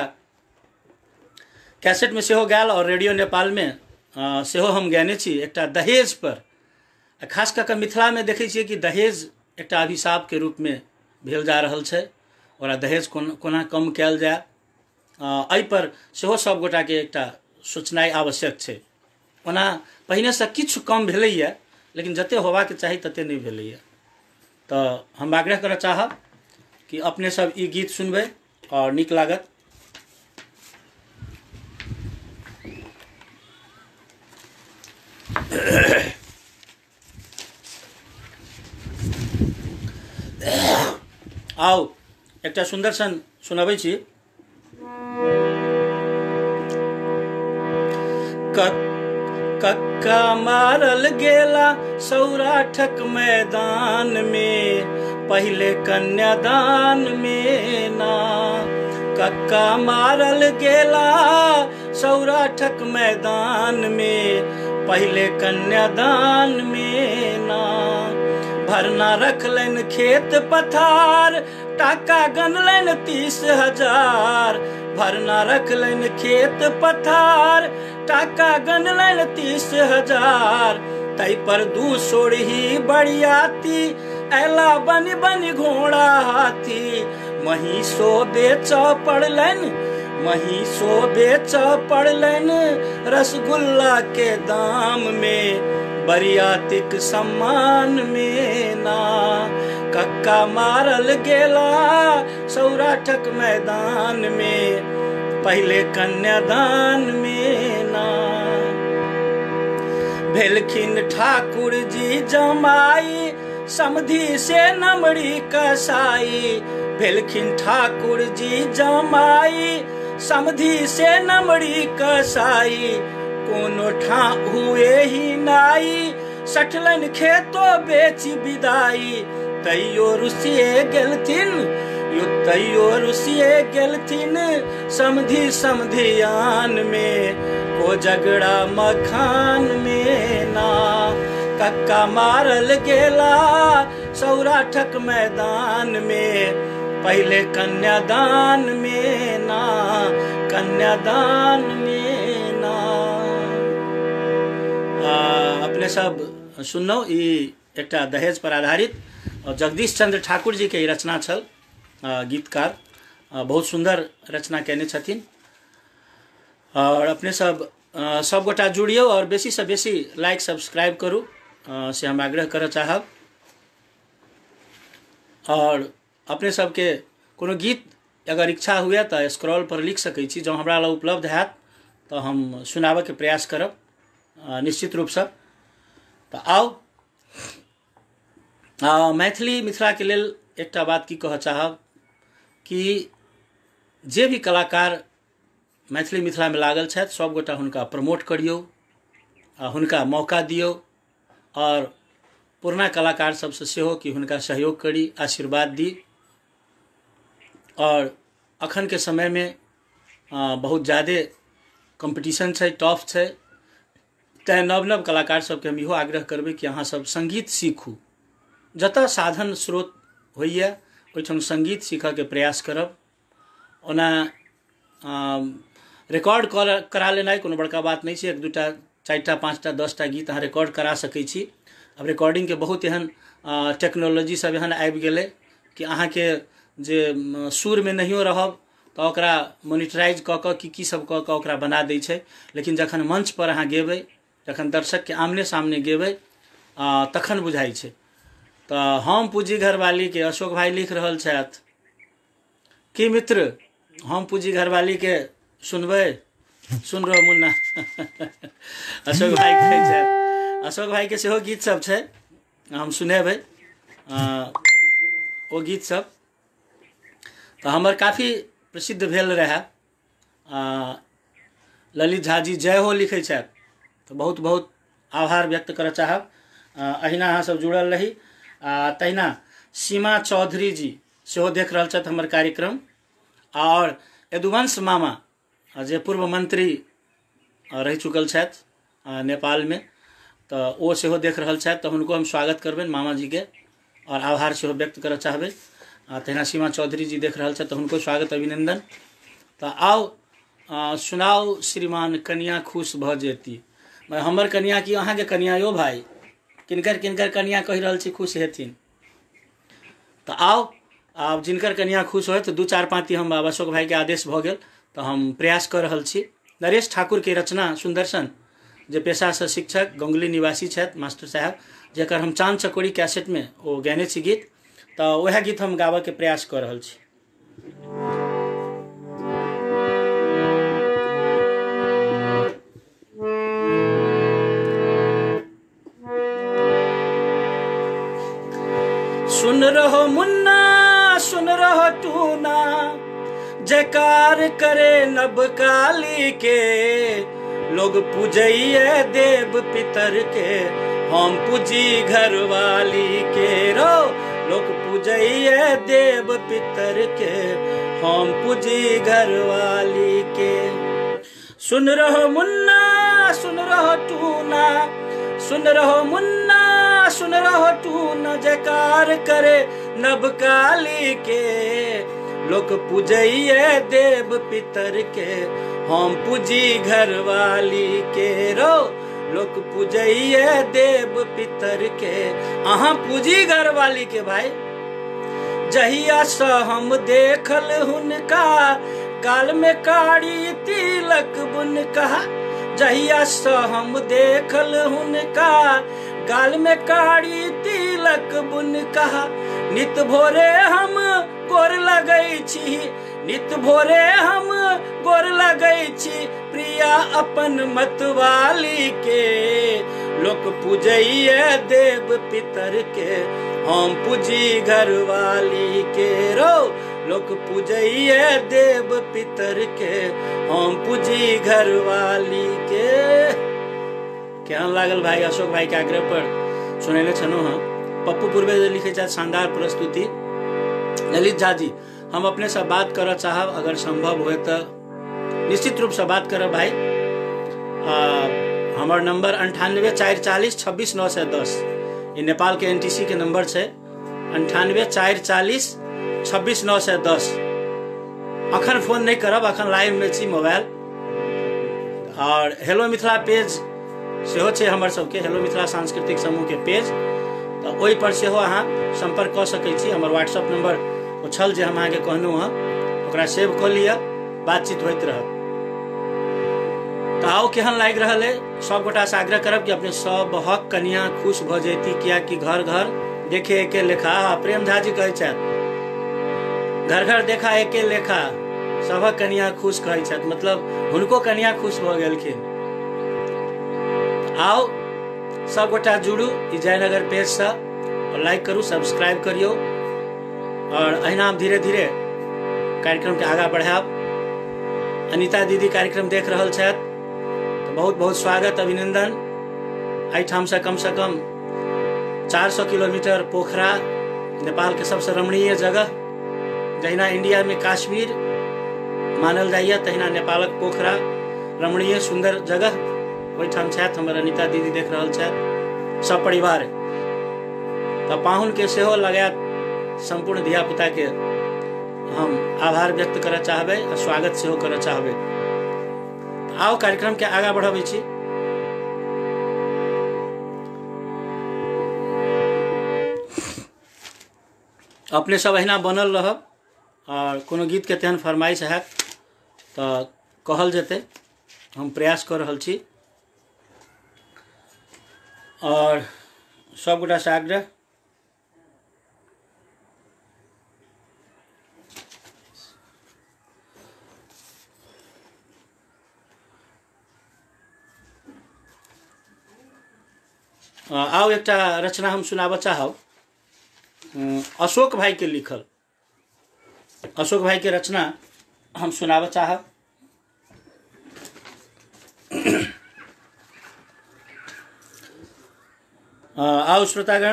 A: कैसेट में सेहो गायल और रेडियो नेपाल में सेहो हम गाने छी एकटा दहेज पर। खास कऽ मिथिला में देखै छियै कि दहेज एकटा अभिशाप के रूप में भेल जा रहल छै, और दहेज कोना कम कयल जाय, एहि पर सेहो सब गोटा के एकटा सोचनाइ आवश्यक छै। ओना पहिने से किछु कम भेलैया, लेकिन जते होबाक चाही तते नहीं भेलैया। तो हम आग्रह करऽ चाहब कि अपने सब ई गीत सुनबै और नीक लागत। आओ एकटा सुंदर सन सुनबै छी। कक्का मारल गेला सौराठक मैदान में, पहले कन्यादान में ना। कक्का मारल गेला सौराठक मैदान में, पहले कन्यादान में ना। भरना रखलन खेत पथार, टाका गनलन 30,000। भरना रखलन खेत पथार, टाका गनलन 30,000। तै पर 2 सोरही बरियाती, ऐला बन बन घोड़ा हाथी। महिषो बेच पड़लन, महिषो बेच पड़लन रसगुल्ला के दाम में, बरियातिक सम्मान में ना। कक्का मारल गेला सौराठक मैदान में, पहले कन्यादान में ना। भेलखिन ठाकुर जी जमाई, समधी से नमरी कसाई। भेलखिन ठाकुर जी जमाई, समधी से नमरी कसाई। कोनो ठा हुए ही नाई, सठलन खेतो बेची विदाई। तैयो रुसिए गेलथिन, यो तैयो रुसिए गेलथिन समधी समधियान में, को झगड़ा मखान में ना। कक्का मारल गेला सौराठक मैदान में, पहले कन्यादान में ना, कन्यादान में ना। अपने सब सुनौ, ई एकटा दहेज पर आधारित और जगदीश चंद्र ठाकुर जी के रचना छल। गीतकार बहुत सुंदर रचना केने छथिन। और अपने सब गोटा जुड़ियो और बेसी से बेसी लाइक सब्सक्राइब करू से हम आग्रह कर चाहब। और अपने सबके कोनो गीत अगर इच्छा हुए तो स्क्रॉल पर लिख सकै छी, जो हमरा लग उपलब्ध हैत तो हम सुनाबे के प्रयास करब निश्चित रूप से। तो आओ मैथिली मिथिला के लेल एकटा बात की कह चाहब कि जे भी कलाकार मैथिली मिथिला में लागल छथि सब गोटा हुनका प्रमोट करियौ, हुनका मौका दियौ और पुरना कलाकार सबसे सेहो कि हुनका सहयोग करी, आशीर्वाद दी। और अखन के समय में बहुत ज़्यादा कंपटीशन है, टफ है, तैं नव नव कलाकार सबके हम इहो आग्रह करबै कि अहाँ सब संगीत सीखू। जतऽ साधन स्रोत होइए ओहिठाम संगीत सीखऽ के प्रयास करब। ओना रिकॉर्ड करा लेनाइ कोनो बड़का बात नहीं है। एक दूटा, चारिटा, पाँचटा, 10टा गीत अहाँ रिकॉर्ड करा सकै छी। अब रिकॉर्डिंग के बहुत एहन टेक्नोलॉजी सब एहन आबि गेलै कि अहाँ के जे सुर में नहियो रहब तो ओकरा मोनिटराइज कऽ कऽ की सब कऽ कऽ ओकरा बना दै छै। लेकिन जखन मंच पर अहाँ गेबै, जखन दर्शक के आमने सामने गेबै तखन बुझाइ छै। तो हम पूजी घरवाली के अशोक भाई लिख रहल छथि कि मित्र हम पूजी घरवाली के सुनबै, सुन रहो मुन्ना। अशोक भाई कहै छथि, अशोक भाई के सेहो गीत सब छै, हम सुनेबै ओ गीत सब। तो हमर काफ़ी प्रसिद्ध भेल रहे। ललित झा जी जय हो लिखे छथि, तो बहुत बहुत आभार व्यक्त करऽ चाहब। अहिना अहाँ सब जुड़ल रही। तहिना सीमा चौधरी जी सेहो देख रहल छथि हमर कार्यक्रम। और यदुवंश मामा जे पूर्व मंत्री रह चुकल छथि नेपाल में, तो ओ सेहो देख रहल छथि, तो हुनको हम स्वागत करबनि मामा जी के और आभार सेहो व्यक्त करऽ चाहबै। तहिना सीमा चौधरी जी देख रहल छथि, तो हुनको स्वागत अभिनंदन। तो आओ सुनाओ श्रीमान कन्या खुश भ जेती। हमर कन्या की अहाँ के कन्या यो भाई, किनकर किनकर कन्या कहि रहल छी खुश हेथिन। तो आओ आब जिनकर कन्या खुश होय तो 2-4-5 हम अशोक भाई के आदेश भ गेल तो हम प्रयास कर रहल छी। नरेश ठाकुर के रचना सुंदरसन जे पेशा से शिक्षक गंगुली निवासी छथि मास्टर साहब, जेकर हम चांद चकोरी कैसेट में ओ गैने छी गीत, तो वह गीत हम गाबे के प्रयास कर रहल छी। सुन रहो मुन्ना सुन रहो टूना, जयकार करे नभ काली के। लोग पूजइए देव पितर के, हम पूजी घरवाली के। रो लोग पूजइए देव पितर के, हम पूजी घरवाली के। सुन रहो मुन्ना सुन रहो टूना, सुन रहो मुन्ना सुन रहो टूना, जयकार करे नभ काली के। लोग पूजइए देव पितर के, हम पूजी घरवाली के। रो लोग पूजइए देव पितर के, अहाँ पूजी घरवाली के भाई। जहिया स हम देखल हुनका गाल में काड़ी तिलक बुन कहा। जहिया स हम देखल हुनका गाल में काड़ी तिलक बुन कहा। नित भोरे हम गोर लगै छी, नित भोरे हम गोर लगै छी प्रिया अपन मतवाली के। लोक पूजैये देव पितर के, हम पूजी घरवाली के रो। लोक पूजैये देव पितर के, हम पूजी घरवाली के। केहन लागल भाई अशोक भाई के आग्रह पर सुनेने छनो हाँ। पप्पू पूर्वे लिखे चाहे शानदार प्रस्तुति। ललित झा जी हम अपने से बात करना चाहब, अगर संभव हुए तो निश्चित रूप से बात करब भाई। हमार नंबर 98 440 26 910 ये नेपाल के NTC के नंबर है। 98 440 26 910 अखन फोन नहीं करब, अखन लाइव में छी मोबाइल। और हेलो मिथिला पेज सेहो छै हमर सबके, हेलो मिथिला सांस्कृतिक समूह के पेज, तो ओहि पर सेहो अहाँ संपर्क कर सकै छी। हमर व्हाट्सएप नंबर ओ छल जे हम अहाँके कहलहुँ हँ, ओकरा सेव कऽ लिअ, बातचीत होइत रहत। तो आओ केहन लागि रहल है, सब गोटा से आग्रह करब कि अपने सब हक कनिया खुश भ जैती, कियाकि घर घर देखे एके लेखा। प्रेम झा जी कहै छथि घर घर देखा एके लेखा, सबक कनिया खुश कहै छथि, मतलब हुनको कनिया खुश भ गेलखिन। आओ सब गोटा जुड़ू ई जयनगर पेज से, और लाइक करू, सब्सक्राइब करियो, और अहिना धीरे धीरे कार्यक्रम के आगा बढ़ाब। अनीता दीदी कार्यक्रम देख रहल छथि तो बहुत बहुत स्वागत, अभिनंदन। एहिठाम से कम 400 किलोमीटर पोखरा, नेपाल के सबसे रमणीय जगह। जहिना इंडिया में काश्मीर मानल जाइए, तहिना नेपालक पोखरा रमणीय सुंदर जगह। ओहिठाम छथि हमर अनीता दीदी देख रहल छथि सब परिवार। तो पाहुन के सेहो लगायत संपूर्ण धिया पुता के हम आभार व्यक्त करय चाहबै और स्वागत सेहो करय चाहबै। आओ कार्यक्रम के आगा बढ़ाबै छी। अपने सब अहिना बनल रहब, और कोनो गीत के तेहन फरमाइश हैत तो कहल जेतै, हम प्रयास कर रहल छी। और सब गोटा से आग्रह आओ एकटा रचना हम सुनाब चाहब, अशोक भाई के लिखल, अशोक भाई के रचना हम सुनाब चाहब। आओ श्रोतागण,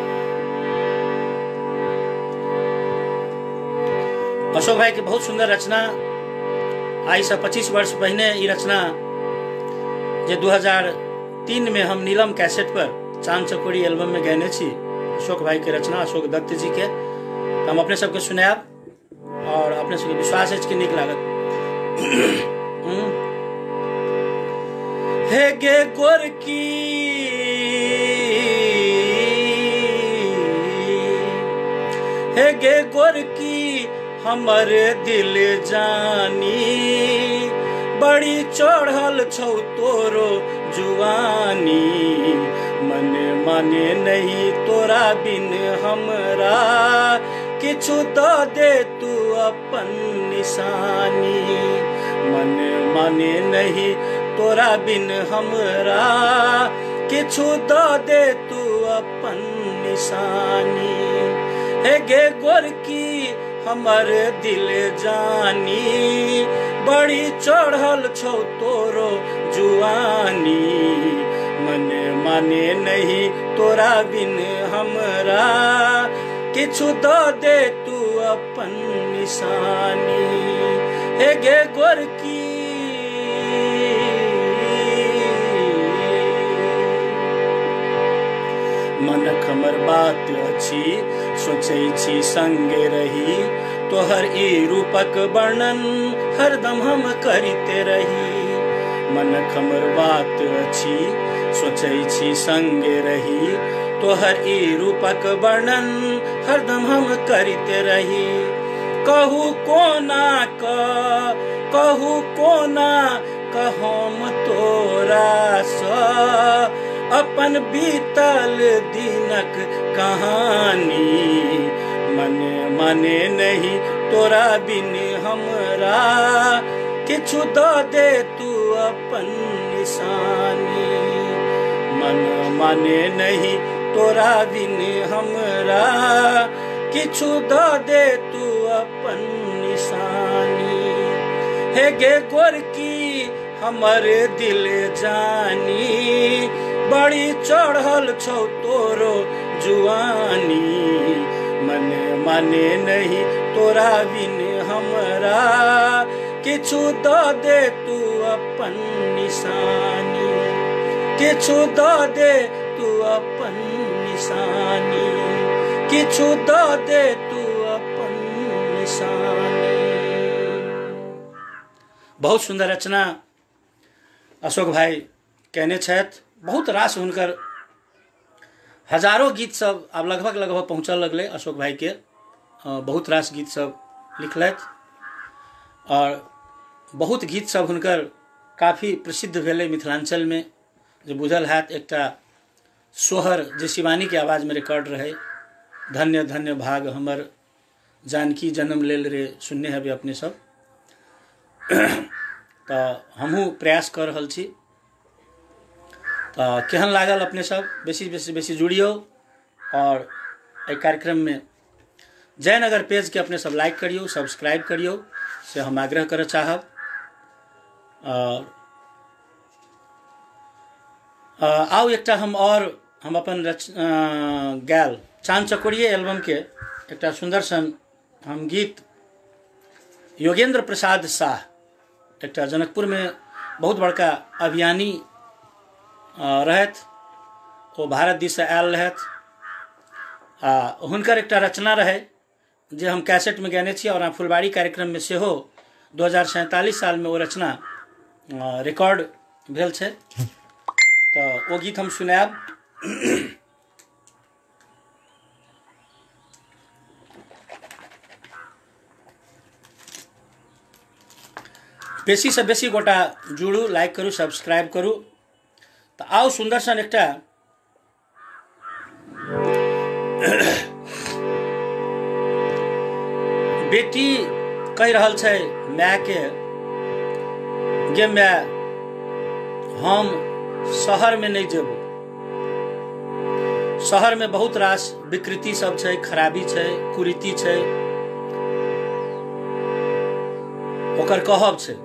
A: अशोक भाई के बहुत सुंदर रचना, आई से 25 वर्ष पहले ये रचना जे 2003 में हम नीलम कैसेट पर चांद चकोरी एल्बम में गैने छी, अशोक भाई के रचना, अशोक दत्त जी के। तो हम अपने सबके सुनाब, और अपने सबके विश्वास है कि नीक लागत। हे गे गोरकी, हे गे गोरकी हमर दिल जानी, बड़ी चढ़ल छौ तोरो जुआनी, मन माने नहीं तोरा बिन हमरा, किछु दो दे तू अपन निशानी, मन माने नहीं तोरा बिन हमरा, किछु दो दे तू अपन निशानी। हे गे गोरकी हमर दिल जानी, बड़ी चढ़ल छौ तोरो जुआनी, मन माने नहीं तोरा बिन हमरा, किछु दो दे तू अपन निशानी। हे गे गोरकी मनक हमर बात अछि, सोचै छी संगे रही, तोहर ई रूपक वर्णन हरदम हम करिते रही। मनक हमर बात अछि, सोचै छी संगे रही, तोहर ई रूपक वर्णन हरदम हम करते रही। कहू कोना कहम तोरा स अपन बीतल दिनक कहानी। मने नहीं तोरा बिन हमरा किछु द दे तू अपन निशानी। मन माने नहीं तोरा बिन हमरा किछु द दे तू अपन निशानी। हे गे गोरकी हमर दिल जानी बड़ी चढ़ल छौ तोरो जुआनी। मन माने नहीं तोरा बिन हमरा किछु द दे तू अपन निशानी। किछु द दे तू अपन निशानी। किछु द दे तू अपन निशानी। बहुत सुंदर रचना अशोक भाई कहने छथि। बहुत रास हुनकर हजारों गीत सब आब लगभग पहुँचऽ लगले अशोक भाई के। बहुत रास गीत सब लिखलथि और बहुत गीत सब हुनकर काफ़ी प्रसिद्ध भेलै मिथिलांचल में। जो बुझल हैत एकटा सोहर जे शिवानी के आवाज में रिकॉर्ड रहे, धन्य धन्य भाग हमर जानकी जन्म लेल रे, सुनने हेबै अपने सब। तो हमहूँ प्रयास कर रहल छी। तो केहन लागल अपने सब बेसी जुड़ियो और ए कार्यक्रम में जयनगर पेज के अपने सब लाइक करियो, सब्सक्राइब करियो से हम आग्रह कर चाहब। और आओ एकटा हम अपन गायल चांद चकोरिये एल्बम के एकटा सुंदर सन हम गीत योगेंद्र प्रसाद शाह एकटा जनकपुर में बहुत बड़का अभियानी रहत। वो भारत दिस आयल रहत आ हुनकर एकटा रचना रहे जे हम कैसेट में गैने छी और फुलबाड़ी कार्यक्रम में सेहो 2047 साल में वो रचना रिकॉर्ड भेल छै। तो वो गीत हम सुनाब। बेसी से बेसी गोटा जुड़ू, लाइक करू, सब्सक्राइब करू। तो आओ सुंदर सन एकटा बेटी कह रहल छै माय के, गे माय हम शहर में नहीं जेबो। शहर में बहुत रास विकृति सब छै, खराबी छै, कुरीति छै, ओकर कहब छै।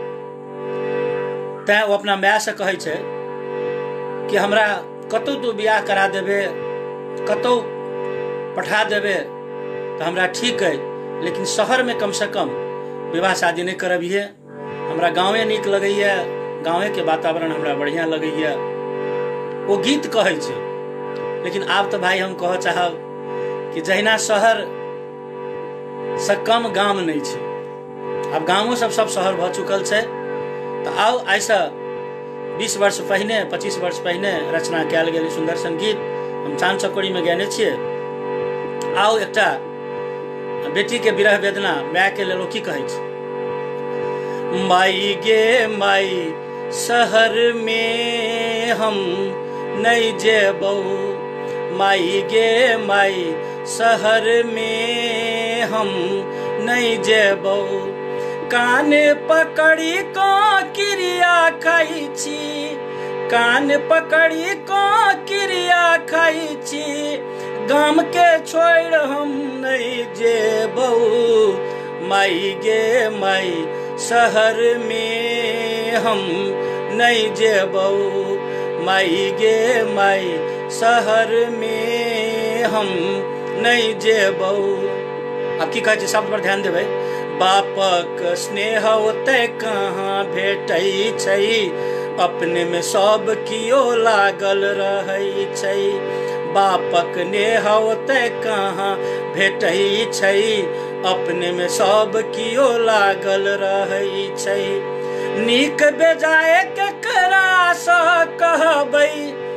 A: तैं वो अपना माय से कहै छै कि हमरा कतौ तो बियाह करा देबे, कतौ पठा देबे तो हमरा ठीक है, लेकिन शहर में कम से कम विवाह शादी नहीं करबिए। हमरा गाँवे नीक लगैया, गाँवे के वातावरण हमरा बढ़िया लगैया। वो गीत कहै छै। लेकिन आब तो भाई हम कह चाहब कि जहिना शहर से कम गाम नहीं छै, अब गाँवों सब शहर भ चुकल छै। तो आओ ऐसा 20 वर्ष पहले 25 वर्ष पहले रचना कयल गेल सुंदर सन गीत हम चांद चकोरी में गैने छियै। आओ एकटा बेटी के विरह वेदना माय के लेल की कहै छै। माई गे माई शहर में हम नहीं जेबौ, माई गे माई शहर में हम नहीं जेबौ। कान पकड़ी को क्रिया खाई छी, कान पकड़ी को क्रिया खाई छी, गाम के छोड़ हम नहीं जेबौ। माई गे माई शहर में हम नहीं जेबौ, माई गे माई शहर में हम नहीं जेबौ। अब की कहै छै शब्द पर ध्यान देबै। बापक स्नेह ओते कहाँ भेटै छै, अपने में सब कियो लागल रहै छै। बापक नेह ओते कहाँ भेटै छै, अपने में सब कियो लागल रहै छै। नीक बेजाय केकरा सँ कहबै,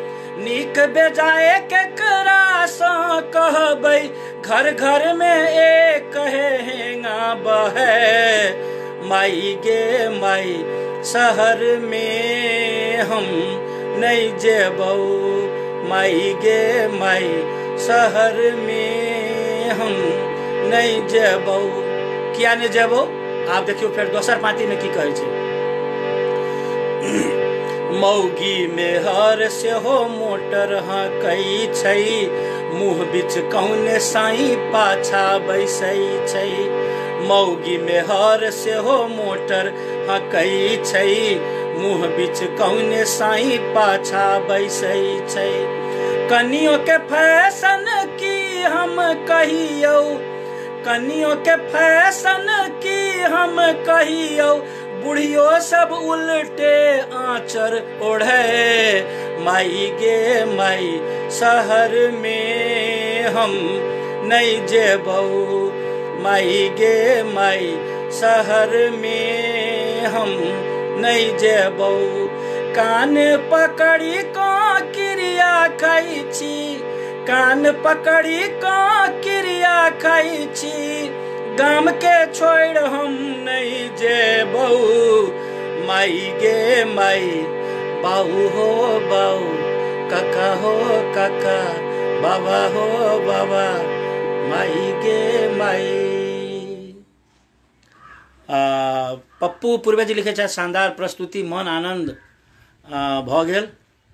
A: नीक बेजाए केकरा सा कहबै, घर घर में एक हेंगा बहे। माई गे माई शहर में हम नहीं जेबौ, माई गे माई शहर में हम नहीं जेबौ। किया नहीं जेबौ? आप देखियो फिर दोसर पाती में की कहे छे। मौगी में हर से हो मोटर हकई छै, मुँह बीच कौने साई पाछा बैसई छै। मौगी में हर से हो मोटर हकई छै, मुँह बीच कौने साई पाछा बैसई छै। कनियों के फैशन की हम कहियो, कनियों के फैशन की हम कहियो, बुढ़ियो सब उल्टे आंचर ओढ़े। माई गे माई शहर में हम नहीं जेबौ, माई गे माई शहर में हम नहीं जेबौ। कान पकड़ी को क्रिया खाई छी, कान पकड़ी को क्रिया खाई छी, गाम के छोड़ हम नहीं जेबौ। माई गे माई बाऊ हो बाऊ, काका हो काका, बाबा हो बाबा, माई गे माई। पप्पू पूर्वे जी लिखे छे शानदार प्रस्तुति, मन आनंद भ गेल।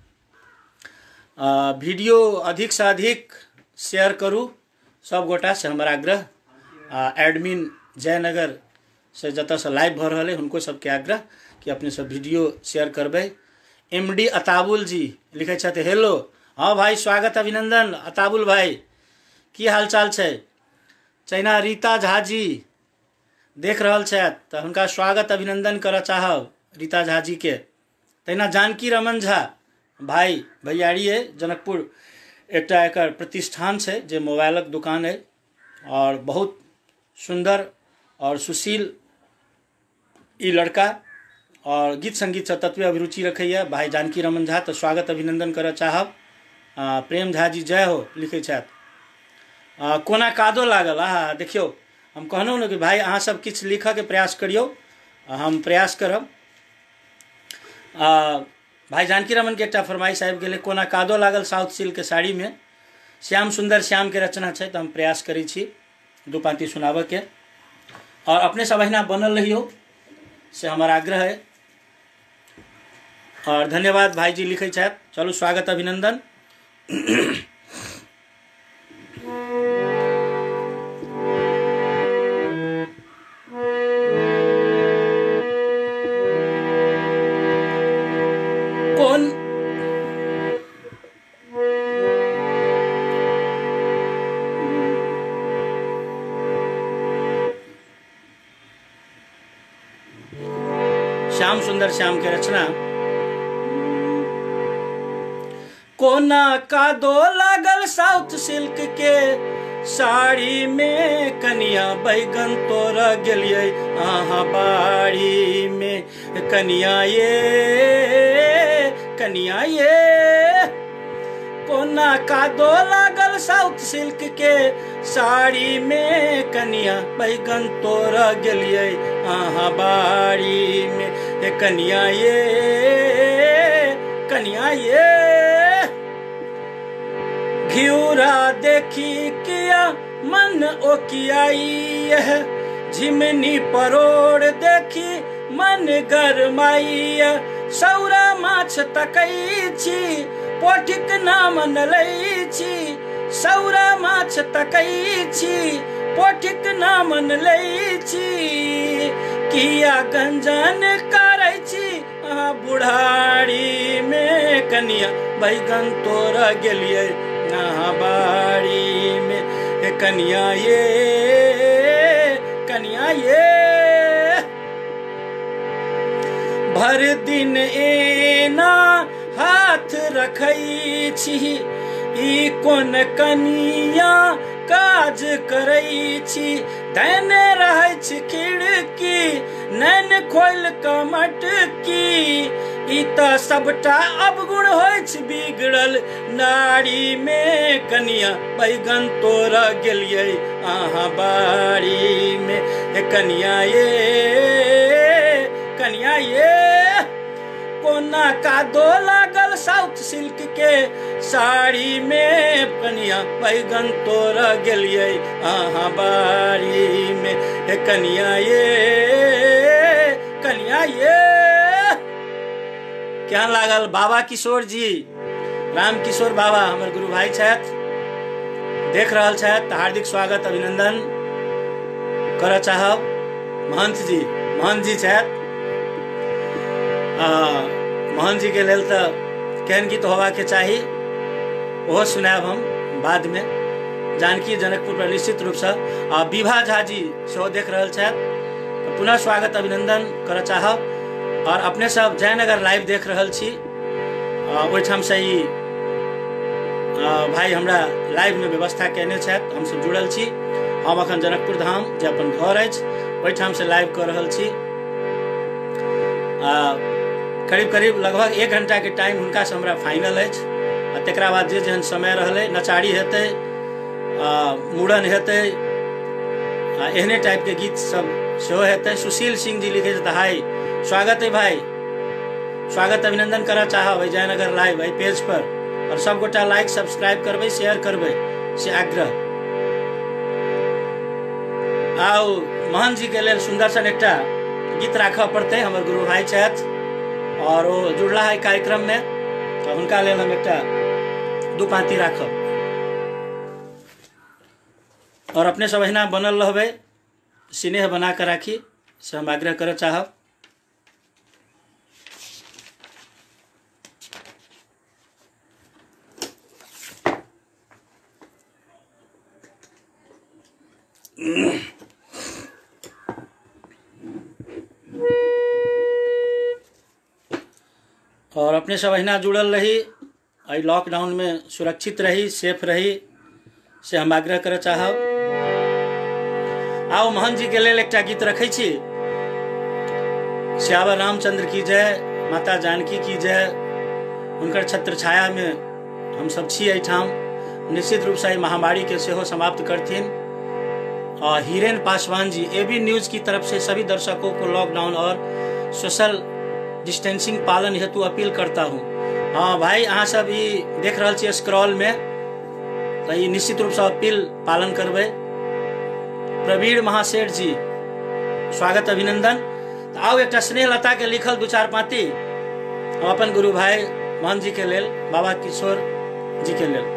A: वीडियो अधिक से अधिक शेयर करू सब गोटा से हमर आग्रह। एडमिन जयनगर से जत से लाइव भ रहा है उनको सबके आग्रह कि अपने सब वीडियो शेयर करबे। एमडी अताबुल जी लिखे छे हेलो। हाँ भाई स्वागत अभिनंदन अताबुल भाई, की हाल चाल छे? चैना रीता झा जी देख रहल छे तो हुनका स्वागत अभिनंदन कर चाहब रीता झा जी के। तहिना जानकी रमन झा भाई भैयारी है जनकपुर, एकटा एकर प्रतिष्ठान है जे मोबाइलक दुकान है और बहुत सुंदर और सुशील ई लड़का और गीत संगीत से तत्व अभिरुचि रखैया भाई जानकी रमन झा, तो स्वागत अभिनंदन कर चाहब। प्रेम झा जी जय हो लिखे छथि। कोना कादो लागल। देखियो हम कहनौ न कि भाई अहाँ सब किछ लिखऽ के प्रयास करियो, हम प्रयास करब। भाई जानकी रमन के एकटा फरमाइश आबि गेलै, कोना कादो लागल साउथ सिल्क के साड़ी में श्याम सुंदर श्याम के रचना है, तो हम प्रयास करै छी दू पाँति सुनाबऽ के। और अपने सब अहिना बनल रहियो से हमार आग्रह है। और धन्यवाद भाई जी लिखे छथि। चलू स्वागत अभिनंदन। कौन श्याम सुंदर श्याम के रचना। कोना कादो लागल साउथ सिल्क के साड़ी में, कनिया बैगन तोड़ गेलिए अहाँ बाड़ी में। कनिया ये कोना कादो लागल साउथ सिल्क के साड़ी में, कनिया बैगन तोड़ गेलिए अहाँ बाड़ी में। कनिया ये घिउरा देखी किया मन ओकियाई है, झिमनी परोड़ देखी मन गरमाई। सौरा माछ तकै छी पोठिक नाम न लै छी, सौरा माछ तकै छी पोठिक नाम न लै छी। किया गंजन करै छी अहाँ बुढ़ारी में, कनिया बैगन तोड़ गेलिए अहाँ बाड़ी में। कनिया ये भर दिन एना हाथ रखै छी, ई कोन कनिया काज करै छी। धैने रहै छी खिड़की नैन खोल कऽ मटकी, ई त सबटा अवगुण होइछ बिगड़ल नारी में। कनिया बैगन तोड़ गेलियै अहाँ बाड़ी में। कनिया ये कोना का दो लागल साउथ सिल्क के साड़ी में। कनिया बैगन तोड़ गेलियै अहाँ बाड़ी में। कनिया ये क्या लागल। बाबा किशोर जी, राम किशोर बाबा हमर गुरु भाई छथि, देख रहल छथि तऽ हार्दिक स्वागत अभिनंदन करऽ चाहब। महंत जी छथि, महंत जी के लेल तऽ केहन गीत होबाक चाही ओहो सुनायब हम बाद में। जानकी जनकपुर पर निश्चित रूप से विभा झा जी सेहो देख रहल छथि, पुनः स्वागत अभिनंदन करऽ चाहब। और अपने सब जयनगर लाइव देख रहल छी, ओहिठाम से ही भाई हमरा लाइव में व्यवस्था केने छथि, हम सब जुड़ल छी। हम अखन जनकपुर धाम जे अपन घर अछि ओहिठाम से लाइव कर रहल छी। करीब लगभग 1 घंटा के टाइम हुनका से हमरा फाइनल अछि। तकरा बाद जे जेहन समय रहलै, नचारी हेतै, मूड़न हेतै, एहने टाइप के गीत सब सेहो हेतै। सुशील सिंह जी लिखे छथि, हाय स्वागत है भाई, स्वागत अभिनंदन करऽ चाहब जयनगर लाइव एहि पेज पर। और सब गोटा लाइक सब्सक्राइब करबै, शेयर करबै से आग्रह। आउ महंत जी के लेल सुंदर सन एकटा गीत राखऽ पड़तै, हमर गुरु भाई छथि और वो जुड़ला है कार्यक्रम में, तो हुनका लेल हम एकटा दू पाँती राखब। और अपने सब अहिना बनल रहबै, स्नेह बना कर राखी से हम आग्रह करऽ चाहब। और अपने सब अहिना जुड़ल रही, एहि लॉकडाउन में सुरक्षित रही, सेफ रही से हम आग्रह करऽ चाहब। आओ महंत जी के लेल एकटा गीत रखै छी। श्यावर रामचंद्र की जय, माता जानकी की जय। हुनकर छत्र छाया में हम सब छी एहिठाम। निश्चित रूप से महामारी के सेहो समाप्त करथिन। और हिरेन पासवान जी, एबी न्यूज की तरफ से सभी दर्शकों को लॉकडाउन और सोशल डिस्टेंसिंग पालन हेतु अपील करता हूँ। हाँ भाई, अहाँ सब ई देख रहल छी स्क्रॉल में, तो ये निश्चित रूप से अपील पालन करबै। प्रवीण महासेठ जी स्वागत अभिनंदन। तो आओ एक स्नेहलता के लिखल 2-4 पाँति हम अपन गुरु भाई महंत जी के लेल, बाबा किशोर जी के लेल।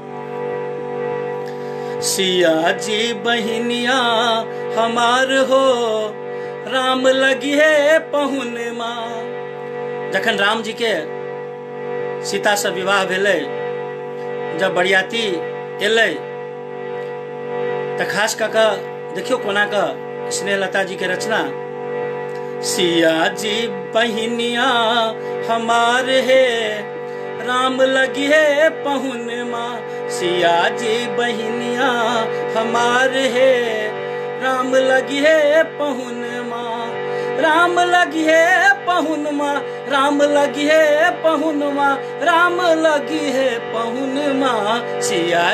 A: सिया जी बहिनिया हमार हो, राम लगी है पहुन माँ। जखन राम जी के सीता से विवाह भेलै, जब बरियाती एलै तऽ खास कऽ देखियो कोना कऽ स्नेहलता जी के रचना। सिया जी बहिनिया हमार है, राम लगी है पहुन माँ। सिया जी बहिनिया हमार है, राम लगी है पहुन माँ। राम लगी है पहुन माँ, राम लगी है पहुन माँ, राम लगी है पहुन माँ। सिया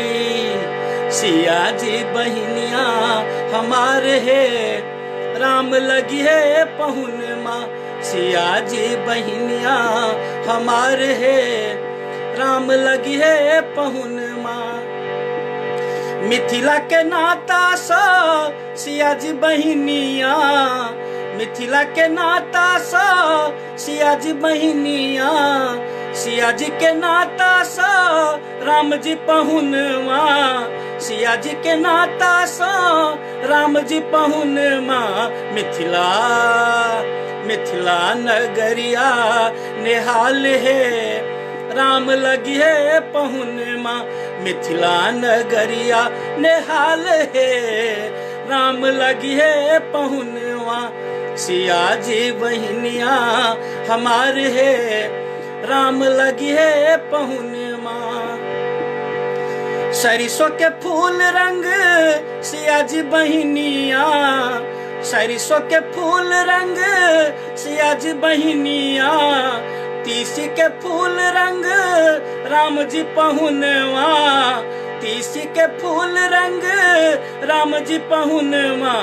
A: जी बहिनिया हमार है, राम लगी है पहुन माँ। सिया जी बहिनिया हमार है, राम लगी है पहुन माँ। मिथिला के नाता सा सिया जी बहिनिया, मिथिला के नाता सा सिया जी बहिनिया। सिया जी के नाता सा राम जी पहुन माँ। सिया जी के नाता सा राम जी पहुन माँ। मिथिला नगरिया निहाल है, राम लगी है पहुन माँ। मिथिला नगरिया निहाल है, राम लगी है पहुन माँ। सिया जी बहिनिया हमार है, राम लगी है पहुन माँ। सरसों के फूल रंग सिया जी बहिनिया, सरसों के फूल रंग सिया जी बहिनिया, तीसी के फूल रंग राम जी पहुनवा, तीसी के फूल रंग राम जी पहुनवा,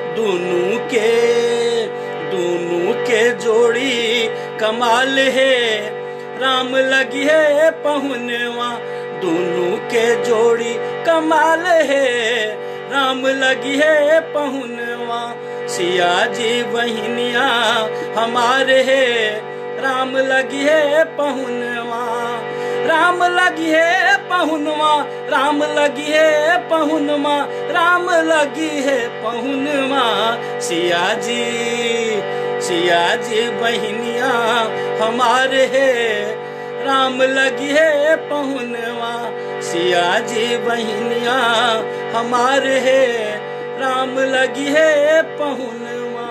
A: दोनों के जोड़ी कमाल है, राम लगी है पहुनवा, दोनों के जोड़ी कमाल है, राम लगी है पहुनवा, सिया जी बहिनिया हमारे है, राम लगी है पहुनवा, राम लगी है पहुनवा, राम लगी है पहुनवा, राम लगी है पहुनवा, सिया जी बहिनिया हमारे है, राम लगी है पहुनवा, सिया जी बहिनिया हमारे है, राम लगी है पहुनवा।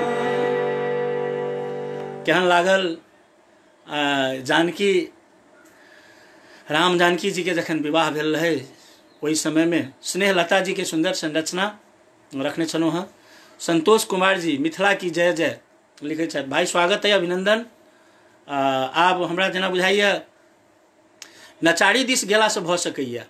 A: केहन लागल जानकी राम जानकी जी के जखन विवाह भेल रहे ओहि समय में स्नेहलता जी के सुंदर संरचना रखने छलहुँ हैं। संतोष कुमार जी मिथिला की जय जय लिखे छथि। भाई स्वागत है, अभिनंदन। आब हमरा जेना बुझाइए नचारी दिस गेला से भ सकैया।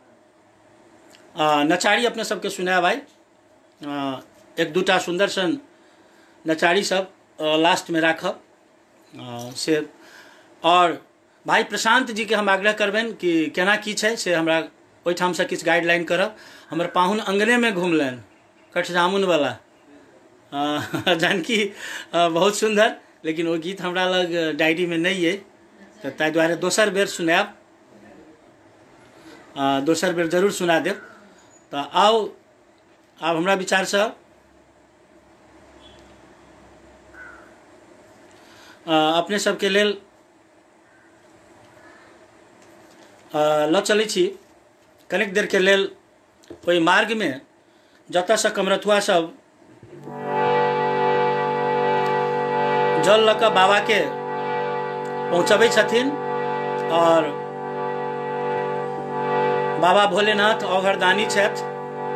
A: नचारी अपने सबके सुनाए भाई, एक दूटा सुंदर सन नचारी सब लास्ट में राखब से। और भाई प्रशांत जी के हम आग्रह करबेन कि केना की छै से हमरा ओहिठाम से किछु गाइडलाइन करब। हमर पाहुन अंगने में घुमलन कठजामुन वाला जानकी बहुत सुंदर, लेकिन वो गीत हमरा लग डायरी में नहीं है, तो ताहि दुआरे दोसर बेर सुनाब, दोसर बेर जरूर सुना देब। तो आओ आब हमरा विचार से अपने सबके लेल ल चलै छी कनेक देर के लेल ओहि मार्ग में जतऽ से कमरथुआ सब जल लऽ कऽ बाबा के पहुँचबै छथिन। और बाबा भोलेनाथ औघरदानी छथि।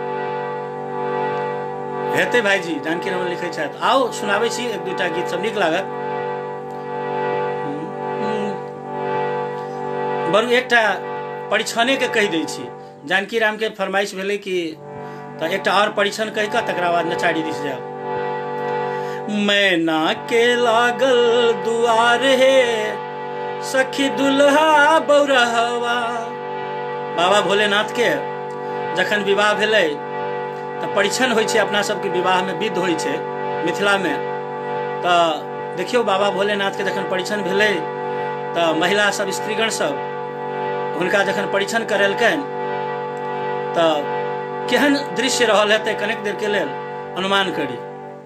A: हेतै भाईजी जानकी रमन लिखै छथि। आओ सुनाबै छी एक दूटा गीत सब नीक लागत। बरु एकटा परीक्षणे के कहि दै छी। जानकी राम के फरमाइश भेलै कि तऽ एकटा और परीक्षण कहि कऽ तकरा बाद नचारी दिस जायब। मैना के लागल दुआर हे सखी दुल्हा बौरहवा। बाबा भोलेनाथ के जखन विवाह भेलै तऽ परीक्षण होइ छै, अपना सबके विवाह में विध होइ छै मिथिला में। तऽ देखियौ बाबा भोलेनाथ के जखन परीक्षण भेलै तऽ महिला सब स्त्रीगण सब हुनका जखन परीक्षण करेलकनि तऽ केहन दृश्य रहल हेतै कनेक देर के लेल अनुमान करी।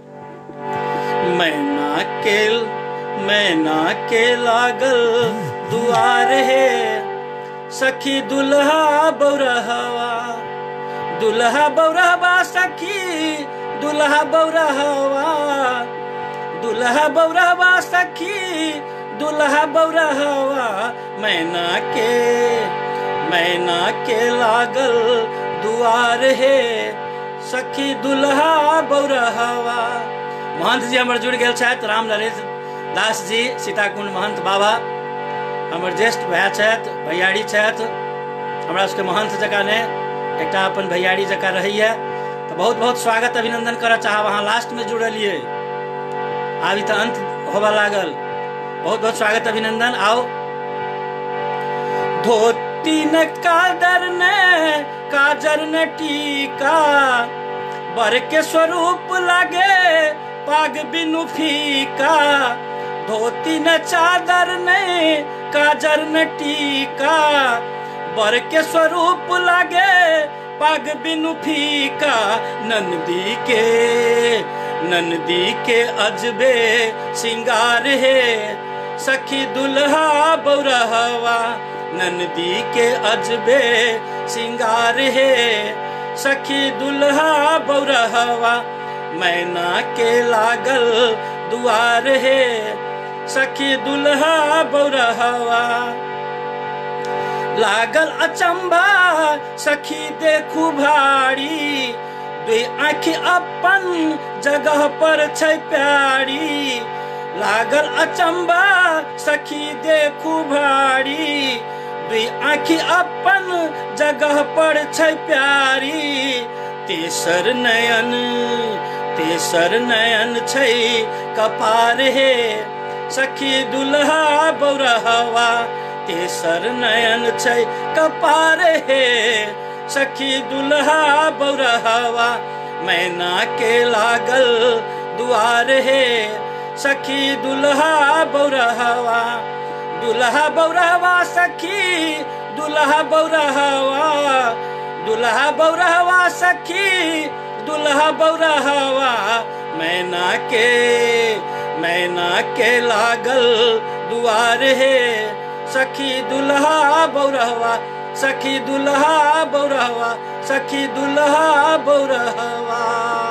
A: मैना के लागल दुआर हे सखी दुल्हा बौरहवा। दुल्हा बौरहवा सखी दुल्हा बौरहवा, दुल्हा बौरहवा सखी दुल्हा बौरहवा। मैना के लागल दुआर हे सखी दुल्हा बौरहवा। महंत जी हमर जुड़ गेल छथि, राम नरेश दास जी सीताकुंड महंत बाबा हमर ज्येष्ठ भाई छथि, भैयारी छथि। हमरा सबके महंत जकाँ ने एकटा अपन भैयारी जकाँ रहैया। तो बहुत बहुत स्वागत अभिनंदन करऽ चाहब। अहाँ लास्ट में जुड़लिए, अभी तो अंत होबा लागल। बहुत बहुत स्वागत अभिनंदन। आओ धोती न कादर ने काजर न टीका, बर के स्वरूप लागे पाग बिनु फीका। धोती न चादर ने काजर न टीका, बर के स्वरूप लागे पाग बिनु फीका। नंदी के अजबे सिंगार है सखी दुल्हा बौरहवा। नंदी के अजबे सिंगार है सखी दुल्हा बौरहवा। मैना के लागल दुआर है सखी दुल्हा बौरहवा। लागल अचंबा सखी देखू भारी, दुई आँखि अपन जगह पर छै प्यारी, लागल अचंबा सखी देखू भारी। दुई आँखि अपन जगह पर छै प्यारी, तेसर नयन छै कपार हे सखी दुल्हा बौरहवा। तेसर नयन छै कपार हे सखी दुल्हा बौरहवा। मैना के लागल दुआर हे सखी दुल्हा बौरहवा। दुल्हा बौरहवा सखी दुल्हा बौरहवा, दुल्हा बौरहवा सखी दुल्हा बौरहवा। मैना के लागल दुआर हे सखी दुल्हा बौरहवा, सखी दुल्हा बौरहवा, सखी दुल्हा बौरहवा।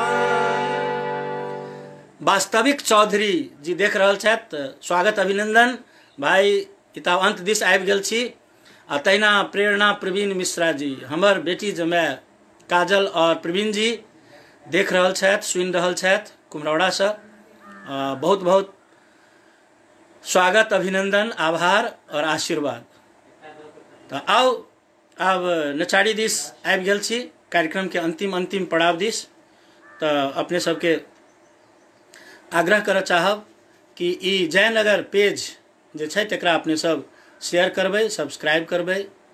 A: वास्तविक चौधरी जी देख रहल छथि, स्वागत अभिनंदन भाई। इता अंत दिस आबि गेल छी। आ तहिना प्रेरणा प्रवीण मिश्रा जी, हमर बेटी जमाय काजल और प्रवीण जी देख रहल छथि, सुनि रहल छथि कुम्हरौड़ा से। बहुत बहुत स्वागत अभिनंदन, आभार और आशीर्वाद। तो आओ अब नचारी दिस आबि गेल छी, कार्यक्रम के अंतिम पड़ाव दिस। तो अपने सबके आग्रह करऽ चाहब कि ई जयनगर पेज जे छै तकरा अपने सब शेयर करबै, सब्सक्राइब करबै।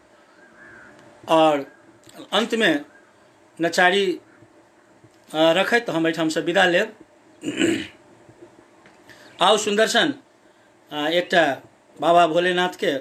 A: और अंत में नचारी रखैत हम एहिठाम से विदा लेब। आओ सुंदरसन एकटा बाबा भोलेनाथ के।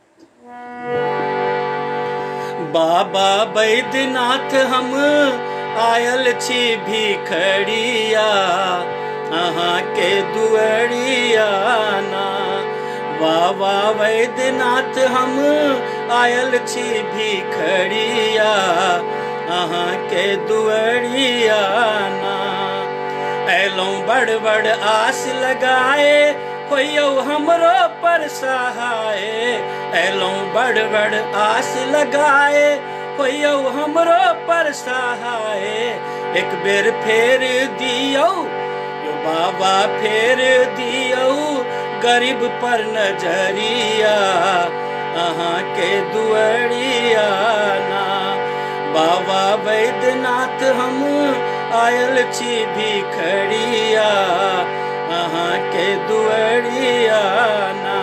A: बाबा बैद्यनाथ हम आयल छी भिखरिया, अहाँ के दुअरिया ना। बाबा बैद्यनाथ हम आयल छी भिखरिया, अहाँ के दुअरिया ना। ऐलौं बड़ बड़ आस लगाए, होइयौ हमरो पर सहाय। ऐलौं बड़ बड़ आस लगाए, होइयौ हमरो पर सहाय। एक बेर फेर दियौ बाबा, फेर दियौ गरीब पर नजरिया, अहाँ के दुअरिया ना। बाबा बैद्यनाथ हम आयल छी भिखरिया, अहाँ के दुअरिया ना।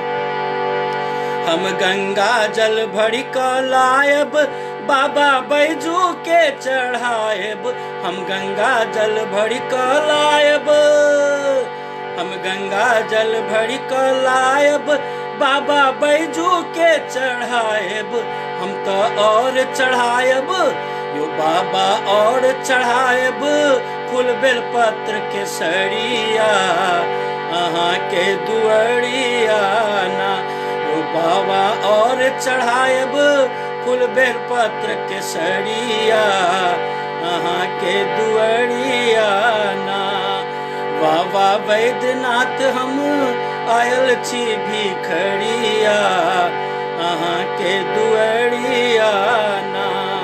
A: हम गंगा जल भरि कऽ लायब, बाबा बैजू के चढ़ाएब। हम गंगा जल भरि कऽ लायब, हम गंगा जल भरि कऽ लायब, बाबा बैजू के चढ़ाएब। हम तो और चढ़ाएब यो बाबा, और चढ़ाएब फूल बेल पत्र के सरिया, अहाँ के दुअरिया ना। यो बाबा और चढ़ाएब फूल बेल पत्र के सरिया, अहाँ के दुअरिया ना। बाबा बैद्यनाथ हम आयल छी भिखरिया, अहाँ के दुअरिया ना।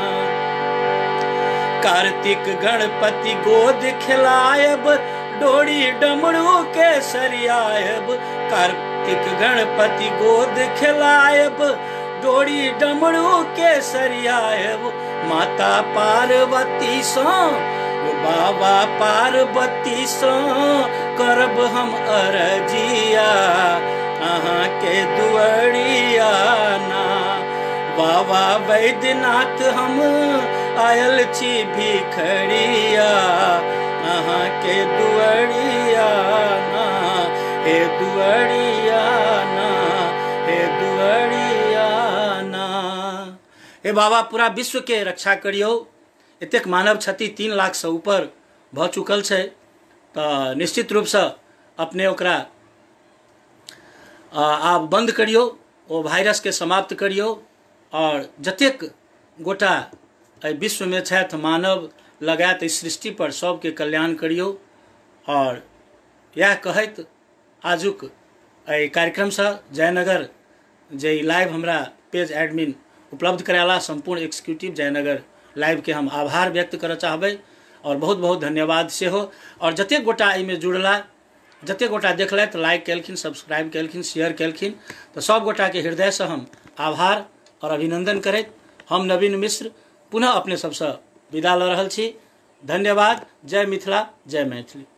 A: कार्तिक गणपति गोद खिलायब, डोरी डमरू के सरियायब। कार्तिक गणपति गोद खिलायब, डोरी डमरू के सरियायब। माता पार्वती सो बाबा पार्वती सो करब हम अरजिया, अहाँ के दुअरिया ना। बाबा बैद्यनाथ हम आयल छी भिखरिया, अहाँ के दुअरिया ना। हे दुअरिया ना, हे दुअरिया ना। हे बाबा पूरा विश्व के रक्षा करियो। एतेक मानव क्षति 3 लाख से ऊपर भ चुकल छै, तो निश्चित रूप से अपने ओकरा आप बंद करियो, ओ वायरस के समाप्त करियो। और जतेक गोटा विश्व में छथि मानव लगात इस सृष्टि पर सबके कल्याण करियो। और यह कहत आजुक कार्यक्रम से जयनगर जे लाइव हमरा पेज एडमिन उपलब्ध कराला, संपूर्ण एग्जीक्यूटिव जयनगर लाइव के हम आभार व्यक्त करना चाहबै। और बहुत बहुत धन्यवाद से हो। और जतेक गोटा एहिमे जुड़ला, जतेक गोटा देखलथि, लाइक केलखिन, सब्सक्राइब केलखिन, शेयर केलखिन, तो सब गोटा के हृदय से हम आभार और अभिनंदन करैत हम नवीन मिश्र पुनः अपने सबसे विदा ल रहल छी। धन्यवाद। जय मिथिला, जय मैथिली।